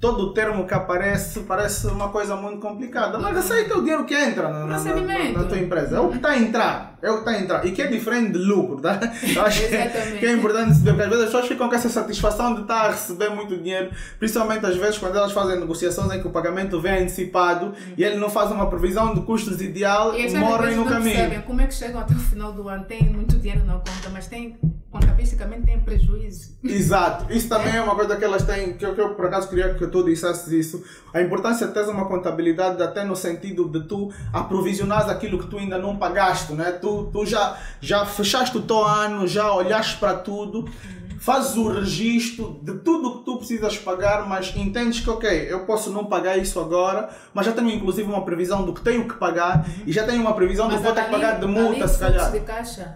todo o termo que aparece parece uma coisa muito complicada. Mas aceita o dinheiro que entra na, na, na, na tua empresa. É o que está a entrar. É o que está a entrar. E que é diferente de lucro, tá? Eu acho que, que é importante saber, porque às vezes as pessoas ficam com essa satisfação de estar a receber muito dinheiro, principalmente às vezes quando elas fazem negociações em que o pagamento vem antecipado uhum. e ele não faz uma previsão de custos ideal e morrem no caminho. Percebem como é que chegam até o final do ano, tem muito dinheiro na conta, mas tem, contabilisticamente tem prejuízo. Exato. Isso também é, é uma coisa que elas têm, que eu, que eu por acaso queria que tu dissesses isso. A importância de ter uma contabilidade até no sentido de tu aprovisionares aquilo que tu ainda não pagaste, né? Tu, tu já, já fechaste o teu ano, já olhaste para tudo, uhum. fazes o registro de tudo o que tu precisas pagar, mas entendes que, ok, eu posso não pagar isso agora, mas já tenho inclusive uma previsão do que tenho que pagar uhum. e já tenho uma previsão do que vou ter que pagar de multa, se calhar. De caixa,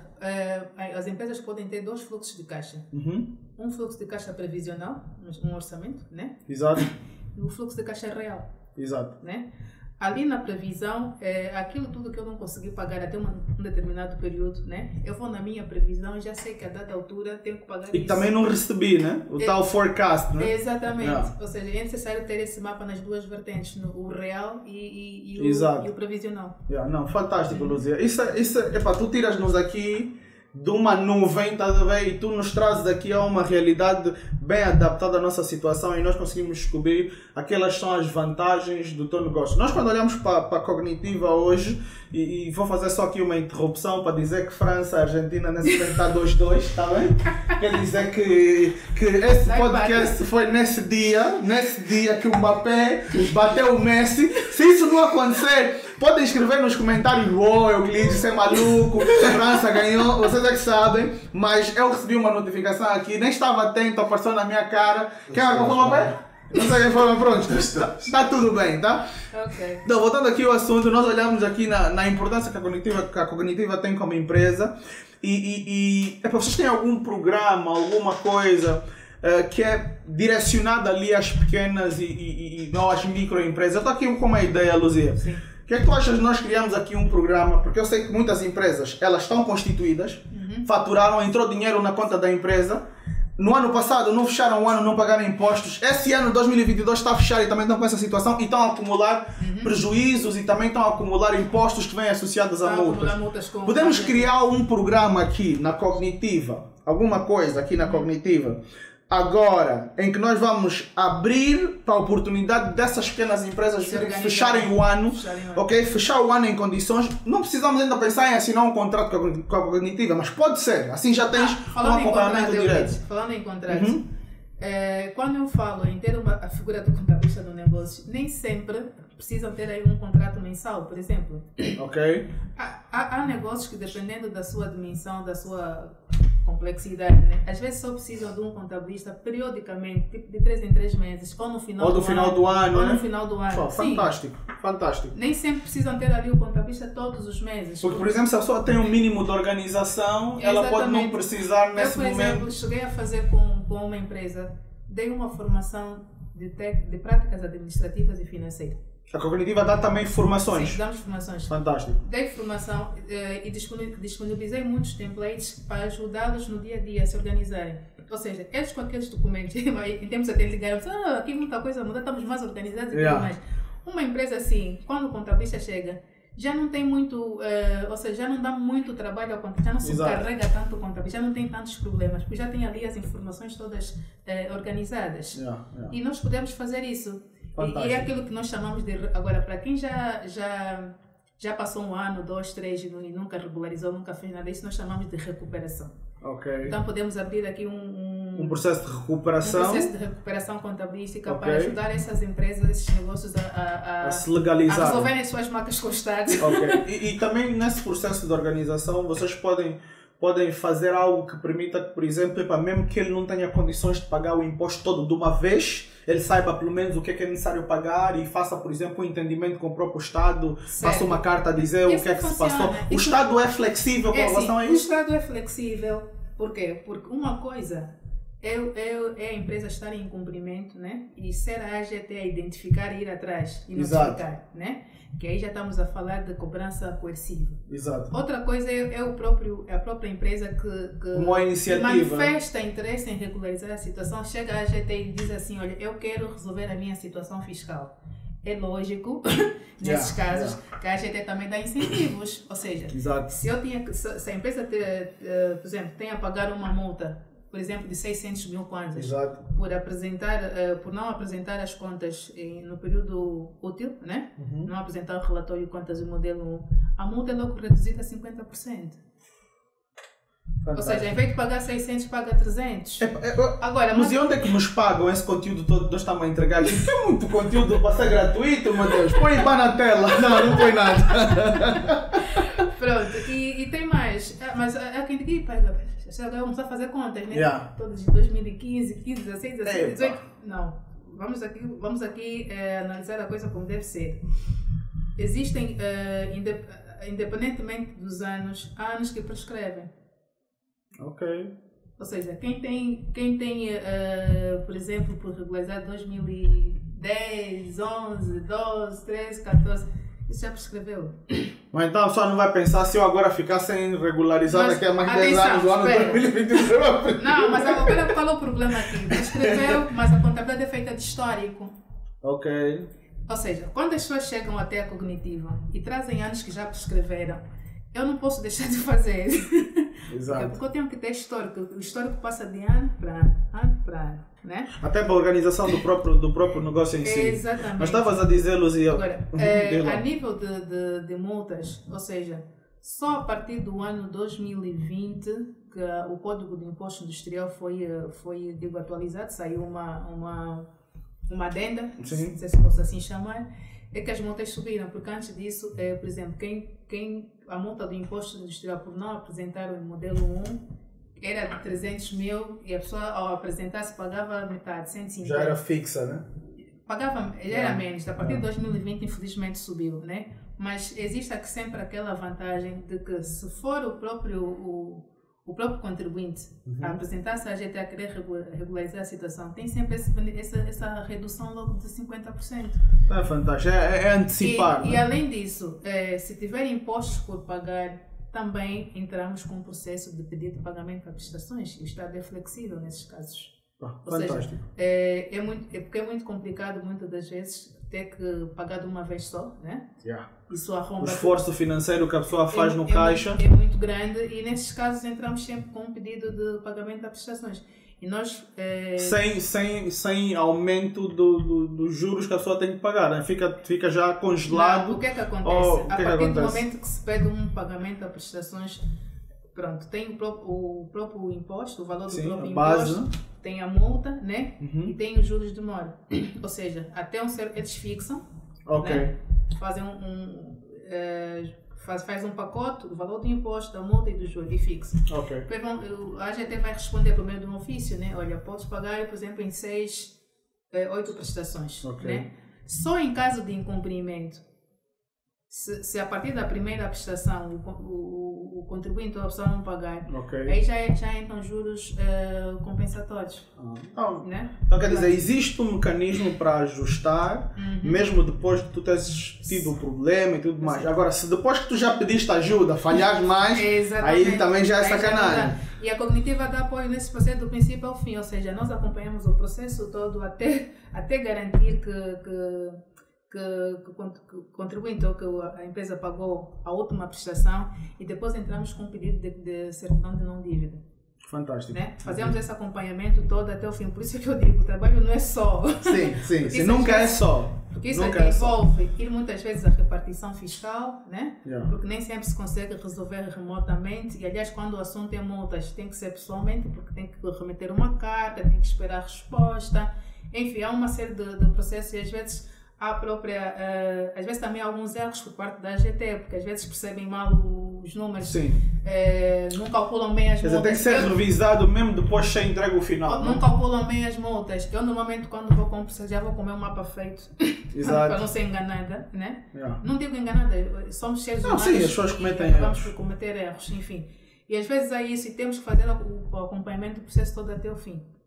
as empresas podem ter dois fluxos de caixa. Uhum. Um fluxo de caixa previsional, um orçamento, né? Exato. E o fluxo de caixa real. Exato. Né? Ali na previsão, é, aquilo tudo que eu não consegui pagar até um, um determinado período, né? Eu vou na minha previsão e já sei que a dada altura tenho que pagar e isso. também não recebi, né? O é, tal forecast, né? Exatamente. Yeah. Ou seja, é necessário ter esse mapa nas duas vertentes, no, o real e, e, e, o, e o previsional. Yeah, não, fantástico, uhum. Luzia. Isso, isso, epá, tu tiras-nos aqui de uma nuvem, estás a ver? E tu nos trazes aqui a uma realidade bem adaptada à nossa situação e nós conseguimos descobrir aquelas são as vantagens do teu negócio. Nós quando olhamos para, para a Cognitiva hoje, e, e vou fazer só aqui uma interrupção para dizer que França e Argentina nesse momento está dois a dois, está bem? Quer dizer que, que esse podcast foi nesse dia, nesse dia que o Mbappé bateu o Messi. Se isso não acontecer, podem escrever nos comentários, uou, Euclides, você é maluco, França ganhou, vocês é que sabem, mas eu recebi uma notificação aqui, nem estava atento, apareceu na minha cara. Quem é que foi o Mbappé? Não sei quem foi, mas pronto, está, está tudo bem, tá? Ok. Então, voltando aqui ao assunto, nós olhamos aqui na, na importância que a, cognitiva, que a Cognitiva tem como empresa e, e, e é para vocês têm algum programa, alguma coisa uh, que é direcionada ali às pequenas e, e, e não às microempresas. Eu estou aqui com uma ideia, Luzia. Sim. O que é que tu achas de nós criamos aqui um programa? Porque eu sei que muitas empresas, elas estão constituídas, uhum. faturaram, entrou dinheiro na conta da empresa. No ano passado não fecharam o ano, não pagaram impostos. Esse ano, dois mil e vinte e dois, está a fechar e também estão com essa situação e estão a acumular uhum. prejuízos e também estão a acumular impostos que vêm associados a multas. multas com Podemos criar um programa aqui na Cognitiva, alguma coisa aqui na uhum. Cognitiva, agora, em que nós vamos abrir para a oportunidade dessas pequenas empresas fecharem o ano, fecharem o ok? Fechar o ano em condições. Não precisamos ainda pensar em assinar um contrato com a Cognitiva, mas pode ser. Assim já tens ah, um acompanhamento direto. Falando em contratos, uhum. é, quando eu falo em ter uma, a figura do contabilista no negócio, nem sempre precisam ter aí um contrato mensal, por exemplo. Ok. Há, há, há negócios que, dependendo da sua dimensão, da sua complexidade, né? Às vezes só precisam de um contabilista periodicamente, tipo de três em três meses, ou no final, ou do, do, final ano, do ano, ou né? no final do ano. Pô, fantástico, Sim. fantástico. Nem sempre precisam ter ali o contabilista todos os meses. Porque, por exemplo, se a pessoa tem um mínimo de organização, Exatamente. ela pode não precisar nesse momento. Eu, por momento... exemplo, cheguei a fazer com, com uma empresa, dei uma formação de, tec... de práticas administrativas e financeiras. A Cognitiva dá também formações? Sim, damos formações. Fantástico. Dei formação eh, e disponibilizei muitos templates para ajudá-los no dia a dia a se organizarem. Ou seja, eles com aqueles documentos, em termos até ligaram, ah, aqui muita coisa muda, estamos mais organizados e yeah. tudo mais. Uma empresa assim, quando o contabilista chega, já não tem muito, uh, ou seja, já não dá muito trabalho ao contabilista, já não subcarrega tanto o contabilista, já não tem tantos problemas, porque já tem ali as informações todas uh, organizadas. Yeah, yeah. E nós podemos fazer isso. Fantástico. E é aquilo que nós chamamos de... Agora, para quem já, já, já passou um ano, dois, três e nunca regularizou, nunca fez nada, isso nós chamamos de recuperação. Okay. Então podemos abrir aqui um... Um, um processo de recuperação. Um processo de recuperação contabilística okay. para ajudar essas empresas, esses negócios a, a, a, a se legalizar. A resolverem suas marcas constantes. Okay. E, e também nesse processo de organização vocês podem... podem fazer algo que permita que, por exemplo, epa, mesmo que ele não tenha condições de pagar o imposto todo de uma vez, ele saiba pelo menos o que é, que é necessário pagar e faça, por exemplo, um entendimento com o próprio Estado, certo. Faça uma carta a dizer isso o que é que funciona. Se passou. O isso Estado é flexível com é, relação sim, a isso? O Estado é flexível. Por quê? Porque uma coisa é, é, é a empresa estar em cumprimento, né? E ser a A G T a identificar e ir atrás e notificar, né? Que aí já estamos a falar de cobrança coerciva. Exato. Outra coisa é, é, o próprio, é a própria empresa que, que, Uma iniciativa, que manifesta interesse em regularizar a situação, chega à A G T e diz assim, olha, eu quero resolver a minha situação fiscal. É lógico, nesses yeah, casos, yeah. que a A G T também dá incentivos. Ou seja, Exato. se, eu tinha, se, se a empresa, te, uh, por exemplo, tem a pagar uma multa, por exemplo, de seiscentos mil kwanzas, Exato. por apresentar, uh, por não apresentar as contas em, no período útil, né? Uhum. Não apresentar o relatório de contas do modelo um, a multa é logo reduzida a cinquenta por cento. Fantástico. Ou seja, em vez de pagar seiscentos, paga trezentos. É, é, Agora, mas, mas e onde é que nos pagam esse conteúdo todo que nós estamos a entregar? Isso é muito conteúdo para ser gratuito, meu Deus. Põe lá na tela. Não, não põe nada. Pronto, e, e tem mais. Mas há quem diga, paga. Agora vamos a fazer contas, né? Yeah. Todos de dois mil e quinze, quinze, dezesseis, dezessete, dezoito. Não. Vamos aqui, vamos aqui é, analisar a coisa como deve ser. Existem, é, indep independentemente dos anos, há anos que prescrevem. Ok. Ou seja, quem tem, quem tem uh, por exemplo, por regularizar dois mil e dez, onze, doze, treze, catorze, isso já prescreveu. Mas então só não vai pensar se eu agora ficar sem regularizar daqui a mais atenção, dez anos, o ano espera. dois mil e vinte e dois. Não, mas agora qual é o problema aqui? Prescreveu, mas a contabilidade é feita de histórico. Ok. Ou seja, quando as pessoas chegam até a cognitiva e trazem anos que já prescreveram, eu não posso deixar de fazer. Exato. Porque eu tenho que ter histórico. O histórico passa de ano para ano, ano para ano, né? Até para a organização do próprio, do próprio negócio em si. Exatamente. Mas estavas a dizer, Luzia... Agora, é, a nível de, de, de multas, ou seja, só a partir do ano dois mil e vinte que o Código de Imposto Industrial foi, foi digo, atualizado, saiu uma, uma, uma adenda, Sim. não sei se posso assim chamar, é que as multas subiram, porque antes disso, é, por exemplo, quem, quem, a multa do imposto industrial por não apresentar o modelo um era de trezentos mil e a pessoa ao apresentar-se pagava metade, cento e cinquenta. Já era fixa, né? Pagava, já era menos, a partir de dois mil e vinte infelizmente subiu, né? Mas existe aqui sempre aquela vantagem de que se for o próprio, o, o próprio contribuinte uhum. a apresentar-se à A G T a querer regularizar a situação, tem sempre esse, essa, essa redução logo de cinquenta por cento. É fantástico, é, é antecipar. E, né? e além disso, é, se tiver impostos por pagar, também entramos com um processo de pedido de pagamento para prestações e o Estado é flexível nesses casos. Ah, Ou fantástico. seja, é, é, muito, é porque é muito complicado muitas das vezes ter que pagar de uma vez só, né? Yeah. Isso arromba. O esforço financeiro que a pessoa faz é, no é caixa. Muito, é muito grande e nesses casos entramos sempre com um pedido de pagamento para prestações. E nós, é... sem, sem, sem aumento do, do, dos juros que a pessoa tem que pagar, né? fica, fica já congelado. Não, o que é que acontece? Oh, a que partir é que do momento que se pede um pagamento a prestações, pronto, tem o próprio, o próprio imposto, o valor do Sim, próprio a base, imposto, tem a multa, né? Uhum. E tem os juros de mora. Ou seja, até um certo, eles fixam, Ok. né? Fazem um, um uh, faz, faz um pacote do valor do imposto, da multa e do juro e fixa. Ok. Depois vão, a A G T vai responder por meio de um ofício, né? Olha, podes pagar, por exemplo, em seis, oito prestações, Ok. né? Só em caso de incumprimento, se, se a partir da primeira prestação o, o, o contribuinte ou a pessoa não pagar, Ok. aí já, já entram juros uh, compensatórios. Ah, então, Né? então quer dizer, existe um mecanismo para ajustar, Uhum. mesmo depois de tu teres tido o problema e tudo mais. Agora, se depois que tu já pediste ajuda, falhares mais, Exatamente. aí também já é Aí já sacanagem. não dá. E a cognitiva dá apoio nesse processo do princípio ao fim, ou seja, nós acompanhamos o processo todo até, até garantir que, que, que, que o contribuinte ou que a empresa pagou a última prestação e depois entramos com um pedido de, de certidão de não dívida. Fantástico. Né? Fazemos esse acompanhamento todo até o fim. Por isso é que eu digo, o trabalho não é só. Sim, sim. Se isso nunca é vezes, só. Porque isso nunca aqui é envolve ir muitas vezes a repartição fiscal, né? Yeah. Porque nem sempre se consegue resolver remotamente. E aliás, quando o assunto é multas, tem que ser pessoalmente, porque tem que remeter uma carta, tem que esperar a resposta. Enfim, há uma série de, de processos e às vezes há a própria. Uh, às vezes também há alguns erros por parte da A G T, porque às vezes percebem mal os números, Sim. Uh, não calculam bem as Quer multas. dizer, tem que ser Eu, revisado mesmo depois sem entrega o final. não Não calculam bem as multas. Eu normalmente quando vou com já vou com o meu mapa feito Exato. para não ser enganada, né? Yeah. Não digo enganada, somos seres Não, humanos. sim, as pessoas cometem e vamos erros. cometer erros, enfim. E às vezes é isso e temos que fazer o, o acompanhamento do processo todo até o fim.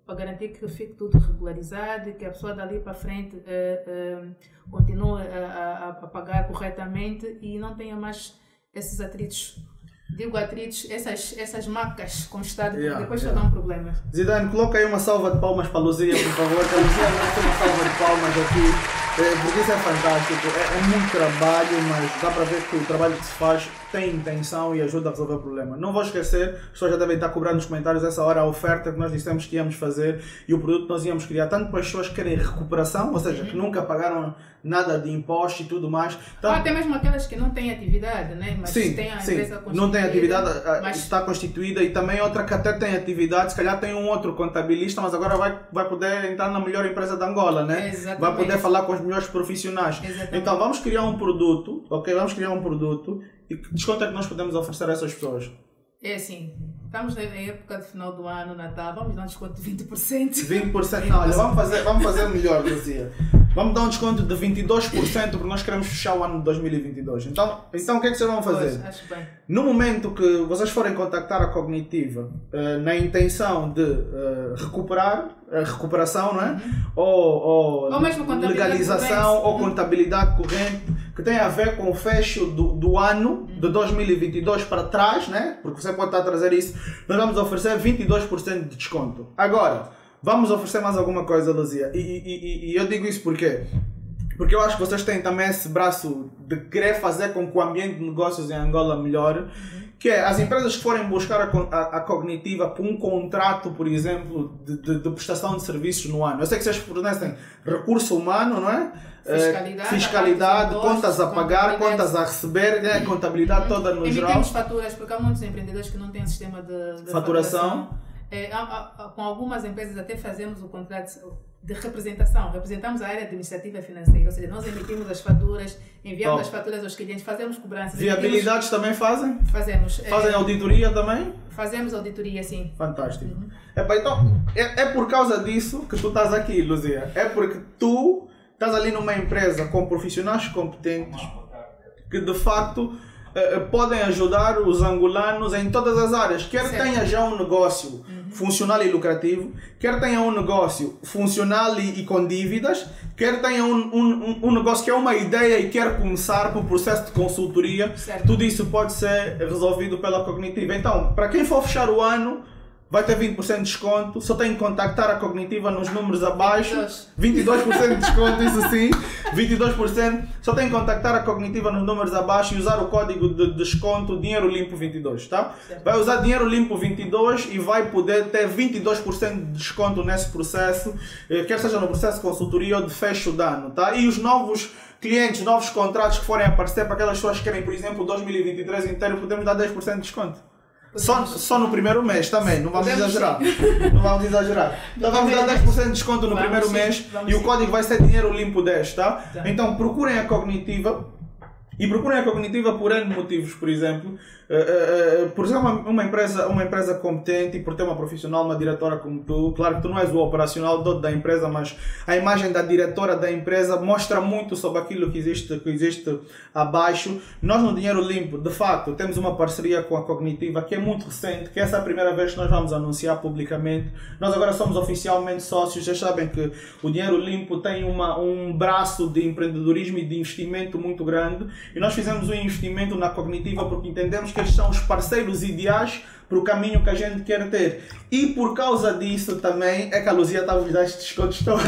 para garantir que fique tudo regularizado e que a pessoa dali para frente uh, uh, continue a, a, a pagar corretamente e não tenha mais esses atritos. Digo atritos, essas, essas marcas com o Estado, que yeah, depois yeah. só dão um problema. Zidane, coloca aí uma salva de palmas para a Luzia, por favor. Que a Luzia merece uma salva de palmas aqui, porque isso é fantástico. É, é muito trabalho, mas dá para ver que o trabalho que se faz tem intenção e ajuda a resolver o problema. Não vou esquecer, as pessoas já devem estar cobrando nos comentários essa hora a oferta que nós dissemos que íamos fazer e o produto que nós íamos criar, tanto para as pessoas que querem recuperação, ou seja, que nunca pagaram nada de imposto e tudo mais. Então, ou até mesmo aquelas que não têm atividade, né? Mas sim, têm a sim, empresa constituída. não tem atividade, mas... está constituída, e também outra que até tem atividade, se calhar tem um outro contabilista, mas agora vai, vai poder entrar na melhor empresa de Angola, né? Exatamente. Vai poder falar com os melhores profissionais. Exatamente. Então vamos criar um produto, ok? Vamos criar um produto e que desconto é que nós podemos oferecer a essas pessoas? É assim, estamos na época de final do ano, Natal, vamos dar um desconto de vinte por cento. vinte por cento? Não, olha, vamos fazer, vamos fazer melhor, Luzia. Vamos dar um desconto de vinte e dois por cento porque nós queremos fechar o ano de dois mil e vinte e dois. Então, então o que é que vocês vão fazer? Pois, acho bem. No momento que vocês forem contactar a Cognitiva uh, na intenção de uh, recuperar, a recuperação, não é? Uhum. Ou, ou, ou mesmo legalização ou uhum. contabilidade corrente, que tem a ver com o fecho do, do ano uhum. de dois mil e vinte e dois para trás, né? Porque você pode estar a trazer isso, nós vamos oferecer vinte e dois por cento de desconto. Agora, vamos oferecer mais alguma coisa, Luzia. E, e, e eu digo isso porque Porque eu acho que vocês têm também esse braço de querer fazer com que o ambiente de negócios em Angola melhore. Uhum. Que é, as empresas que forem buscar a, a, a Cognitiva por um contrato, por exemplo, de, de, de prestação de serviços no ano. Eu sei que vocês fornecem recurso humano, não é? Fiscalidade, fiscalidade a contas a pagar, contas a receber, né? Contabilidade toda no geral. Emitimos faturas, porque há muitos empreendedores que não têm sistema de, de faturação. faturação. É, há, há, com algumas empresas até fazemos o contrato de representação, representamos a área administrativa e financeira, ou seja, nós emitimos as faturas, enviamos Top. as faturas aos clientes, fazemos cobranças. Viabilidades também fazem? Fazemos. Fazem é, auditoria também? Fazemos auditoria, sim. Fantástico. Uhum. Epa, então, é, é por causa disso que tu estás aqui, Luzia. É porque tu estás ali numa empresa com profissionais competentes que de facto eh, podem ajudar os angolanos em todas as áreas. Quer certo. tenha já um negócio uhum. funcional e lucrativo, quer tenha um negócio funcional e, e com dívidas, quer tenha um, um, um negócio que é uma ideia e quer começar por processo de consultoria, certo. tudo isso pode ser resolvido pela Cognitiva. Então, para quem for fechar o ano, vai ter vinte por cento de desconto, só tem que contactar a Cognitiva nos números abaixo. vinte e dois por cento de desconto, isso sim, vinte e dois por cento. Só tem que contactar a Cognitiva nos números abaixo e usar o código de desconto Dinheiro Limpo vinte e dois, tá? Certo. Vai usar Dinheiro Limpo vinte e dois e vai poder ter vinte e dois por cento de desconto nesse processo, quer seja no processo de consultoria ou de fecho de ano, tá? E os novos clientes, novos contratos que forem aparecer para aquelas pessoas que querem, por exemplo, dois mil e vinte e três inteiro, podemos dar dez por cento de desconto. Só, só no primeiro mês também, não vamos Podemos exagerar. Sim. Não vamos exagerar. Então vamos dar dez por cento de desconto no vamos primeiro sim. mês vamos e sim. o código vai ser Dinheiro Limpo dez, tá? tá? Então procurem a Cognitiva e procurem a Cognitiva por N motivos, por exemplo. Uh, uh, uh, por ser uma, uma, empresa, uma empresa competente e por ter uma profissional, uma diretora como tu. Claro que tu não és o operacional todo da empresa, mas a imagem da diretora da empresa mostra muito sobre aquilo que existe, que existe abaixo. Nós no Dinheiro Limpo, de facto, temos uma parceria com a Cognitiva que é muito recente, que essa é a primeira vez que nós vamos anunciar publicamente. Nós agora somos oficialmente sócios. Vocês sabem que o Dinheiro Limpo tem uma, um braço de empreendedorismo e de investimento muito grande e nós fizemos um investimento na Cognitiva porque entendemos que eles são os parceiros ideais para o caminho que a gente quer ter. E por causa disso também é que a Luzia está a vos dar estes descontos todos.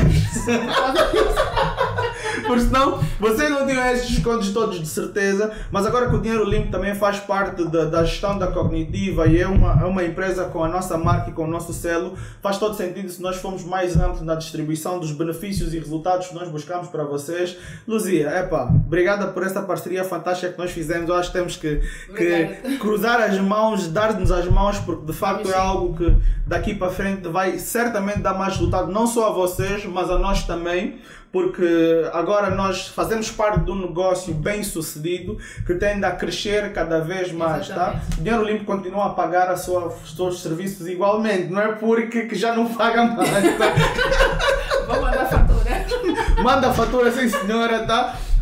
Porque senão vocês não tinham estes descontos todos de certeza, mas agora que o Dinheiro Limpo também faz parte da, da gestão da Cognitiva e é uma, é uma empresa com a nossa marca e com o nosso selo, faz todo sentido se nós formos mais amplos na distribuição dos benefícios e resultados que nós buscamos para vocês. Luzia, epá, obrigada por esta parceria fantástica que nós fizemos. Eu acho que temos que, que cruzar as mãos, dar-nos as mãos, porque de facto é algo que daqui para frente vai certamente dar mais resultado, não só a vocês, mas a nós também, porque agora nós fazemos parte de um negócio bem sucedido que tende a crescer cada vez mais, tá? O Dinheiro Limpo continua a pagar a sua, os seus serviços igualmente, não é porque que já não paga mais, tá? Vou mandar fatura. Manda a fatura, sim senhora, tá?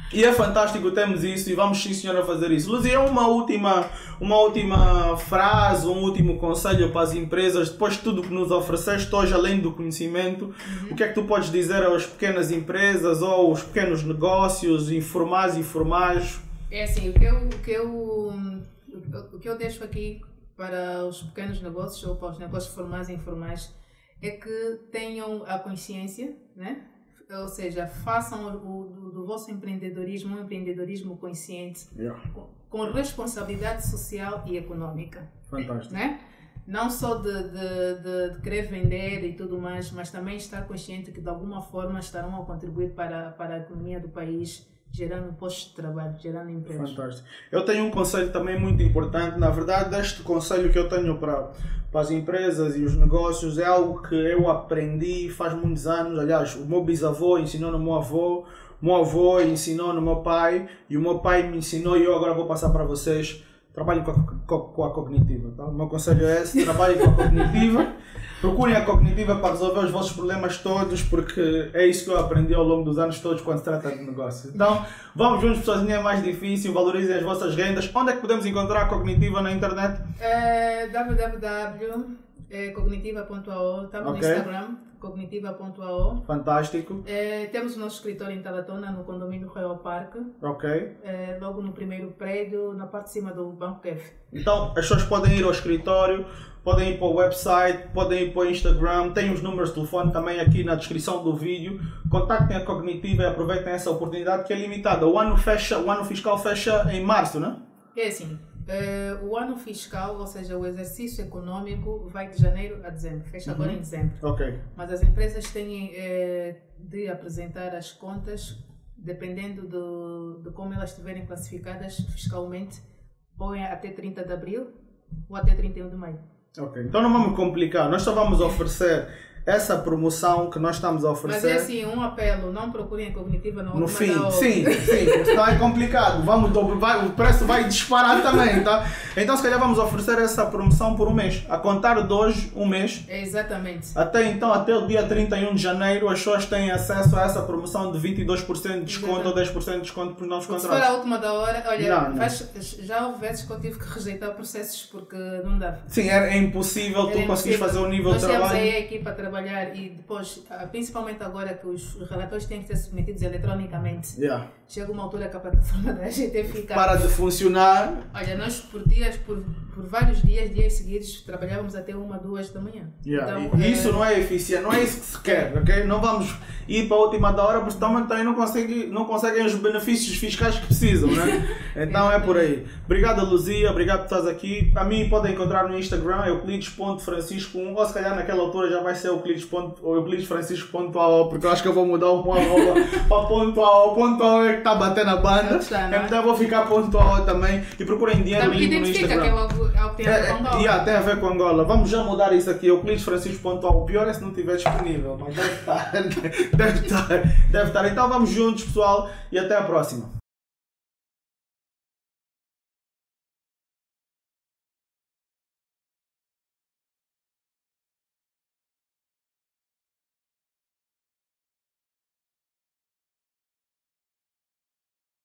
E é fantástico, temos isso e vamos sim senhora fazer isso. Luzia, uma última, uma última frase, um último conselho para as empresas, depois de tudo que nos ofereceste hoje, além do conhecimento, uhum. o que é que tu podes dizer às pequenas empresas ou aos pequenos negócios, informais e informais? É assim, o que, eu, o, que eu, o que eu deixo aqui para os pequenos negócios ou para os negócios formais e informais é que tenham a consciência, né? Ou seja, façam o, do, do vosso empreendedorismo um empreendedorismo consciente, yeah. com, com responsabilidade social e econômica. Fantástico. Né? Não só de, de, de, de querer vender e tudo mais, mas também estar consciente que de alguma forma estarão a contribuir para, para a economia do país, gerando postos de trabalho, gerando empregos. Fantástico. Eu tenho um conselho também muito importante. Na verdade, este conselho que eu tenho para, para as empresas e os negócios é algo que eu aprendi faz muitos anos. Aliás, o meu bisavô ensinou no meu avô, o meu avô ensinou no meu pai e o meu pai me ensinou e eu agora vou passar para vocês. Trabalhem com a, com, com a cognitiva. Tá? O meu conselho é esse, trabalhem com a cognitiva. Procurem a cognitiva para resolver os vossos problemas todos, porque é isso que eu aprendi ao longo dos anos todos quando se trata de negócio. Então, vamos juntos, pessoas, é mais difícil, valorizem as vossas rendas. Onde é que podemos encontrar a cognitiva na internet? É, w w w ponto cognitiva ponto a o, estamos okay. no Instagram, cognitiva ponto a o. Fantástico. É, temos o nosso escritório em Talatona, no condomínio Royal Park. Ok. É, logo no primeiro prédio, na parte de cima do Banco Kef. Então, as pessoas podem ir ao escritório, podem ir para o website, podem ir para o Instagram, tem os números de telefone também aqui na descrição do vídeo. Contactem a Cognitiva e aproveitem essa oportunidade que é limitada. O ano, fecha, o ano fiscal fecha em março, não é? É assim. Uh, o ano fiscal, ou seja, o exercício econômico, vai de janeiro a dezembro, fecha uhum. agora em dezembro. Okay. Mas as empresas têm uh, de apresentar as contas, dependendo do, de como elas estiverem classificadas fiscalmente, ou até trinta de abril ou até trinta e um de maio. Ok, então não vamos complicar, nós só vamos oferecer essa promoção que nós estamos a oferecer. Mas é assim, um apelo, não procurem a Cognitiva no, no fim. Sim, sim, senão é complicado. Vamos, vai, o preço vai disparar também, tá? Então se calhar vamos oferecer essa promoção por um mês. A contar de hoje, um mês. É exatamente. Até então, até o dia trinta e um de janeiro, as pessoas têm acesso a essa promoção de vinte e dois por cento de desconto exatamente. Ou dez por cento de desconto para os novos porque contratos. Se for a última da hora, olha, não, faz, já houve vezes que eu tive que rejeitar processos porque não dava. Sim, é, é impossível era tu conseguires fazer o nível nós de trabalho. Nós temos aí a equipa a trabalhar e depois, principalmente agora que os relatórios têm que ser submetidos eletronicamente, yeah. chega uma altura que a plataforma da G T fica... Para de funcionar. Olha, nós por dias, por, por vários dias, dias seguidos, trabalhávamos até uma, duas da manhã. Yeah. Então, e é... isso não é eficiente, não é isso que se quer, ok? Não vamos ir para a última da hora porque também não conseguem, não conseguem os benefícios fiscais que precisam, né? Então é por aí. Obrigado, Luzia, obrigado por estás aqui. A mim podem encontrar no Instagram, euclides ponto francisco um, ou se calhar naquela altura já vai ser euclides francisco ponto a o, porque eu acho que eu vou mudar o arroba para ponto a o. Ponto a o é que está a bater na banda. Então vou ficar ponto a o também. E procurem dinheiro limpo no Instagram. Que é algo, algo tem a ver com Angola. Yeah, tem a ver com Angola. Vamos já mudar isso aqui, euclides francisco ponto a o. O pior é se não estiver disponível, mas deve estar. Deve estar. Deve estar. Então vamos juntos, pessoal, e até a próxima.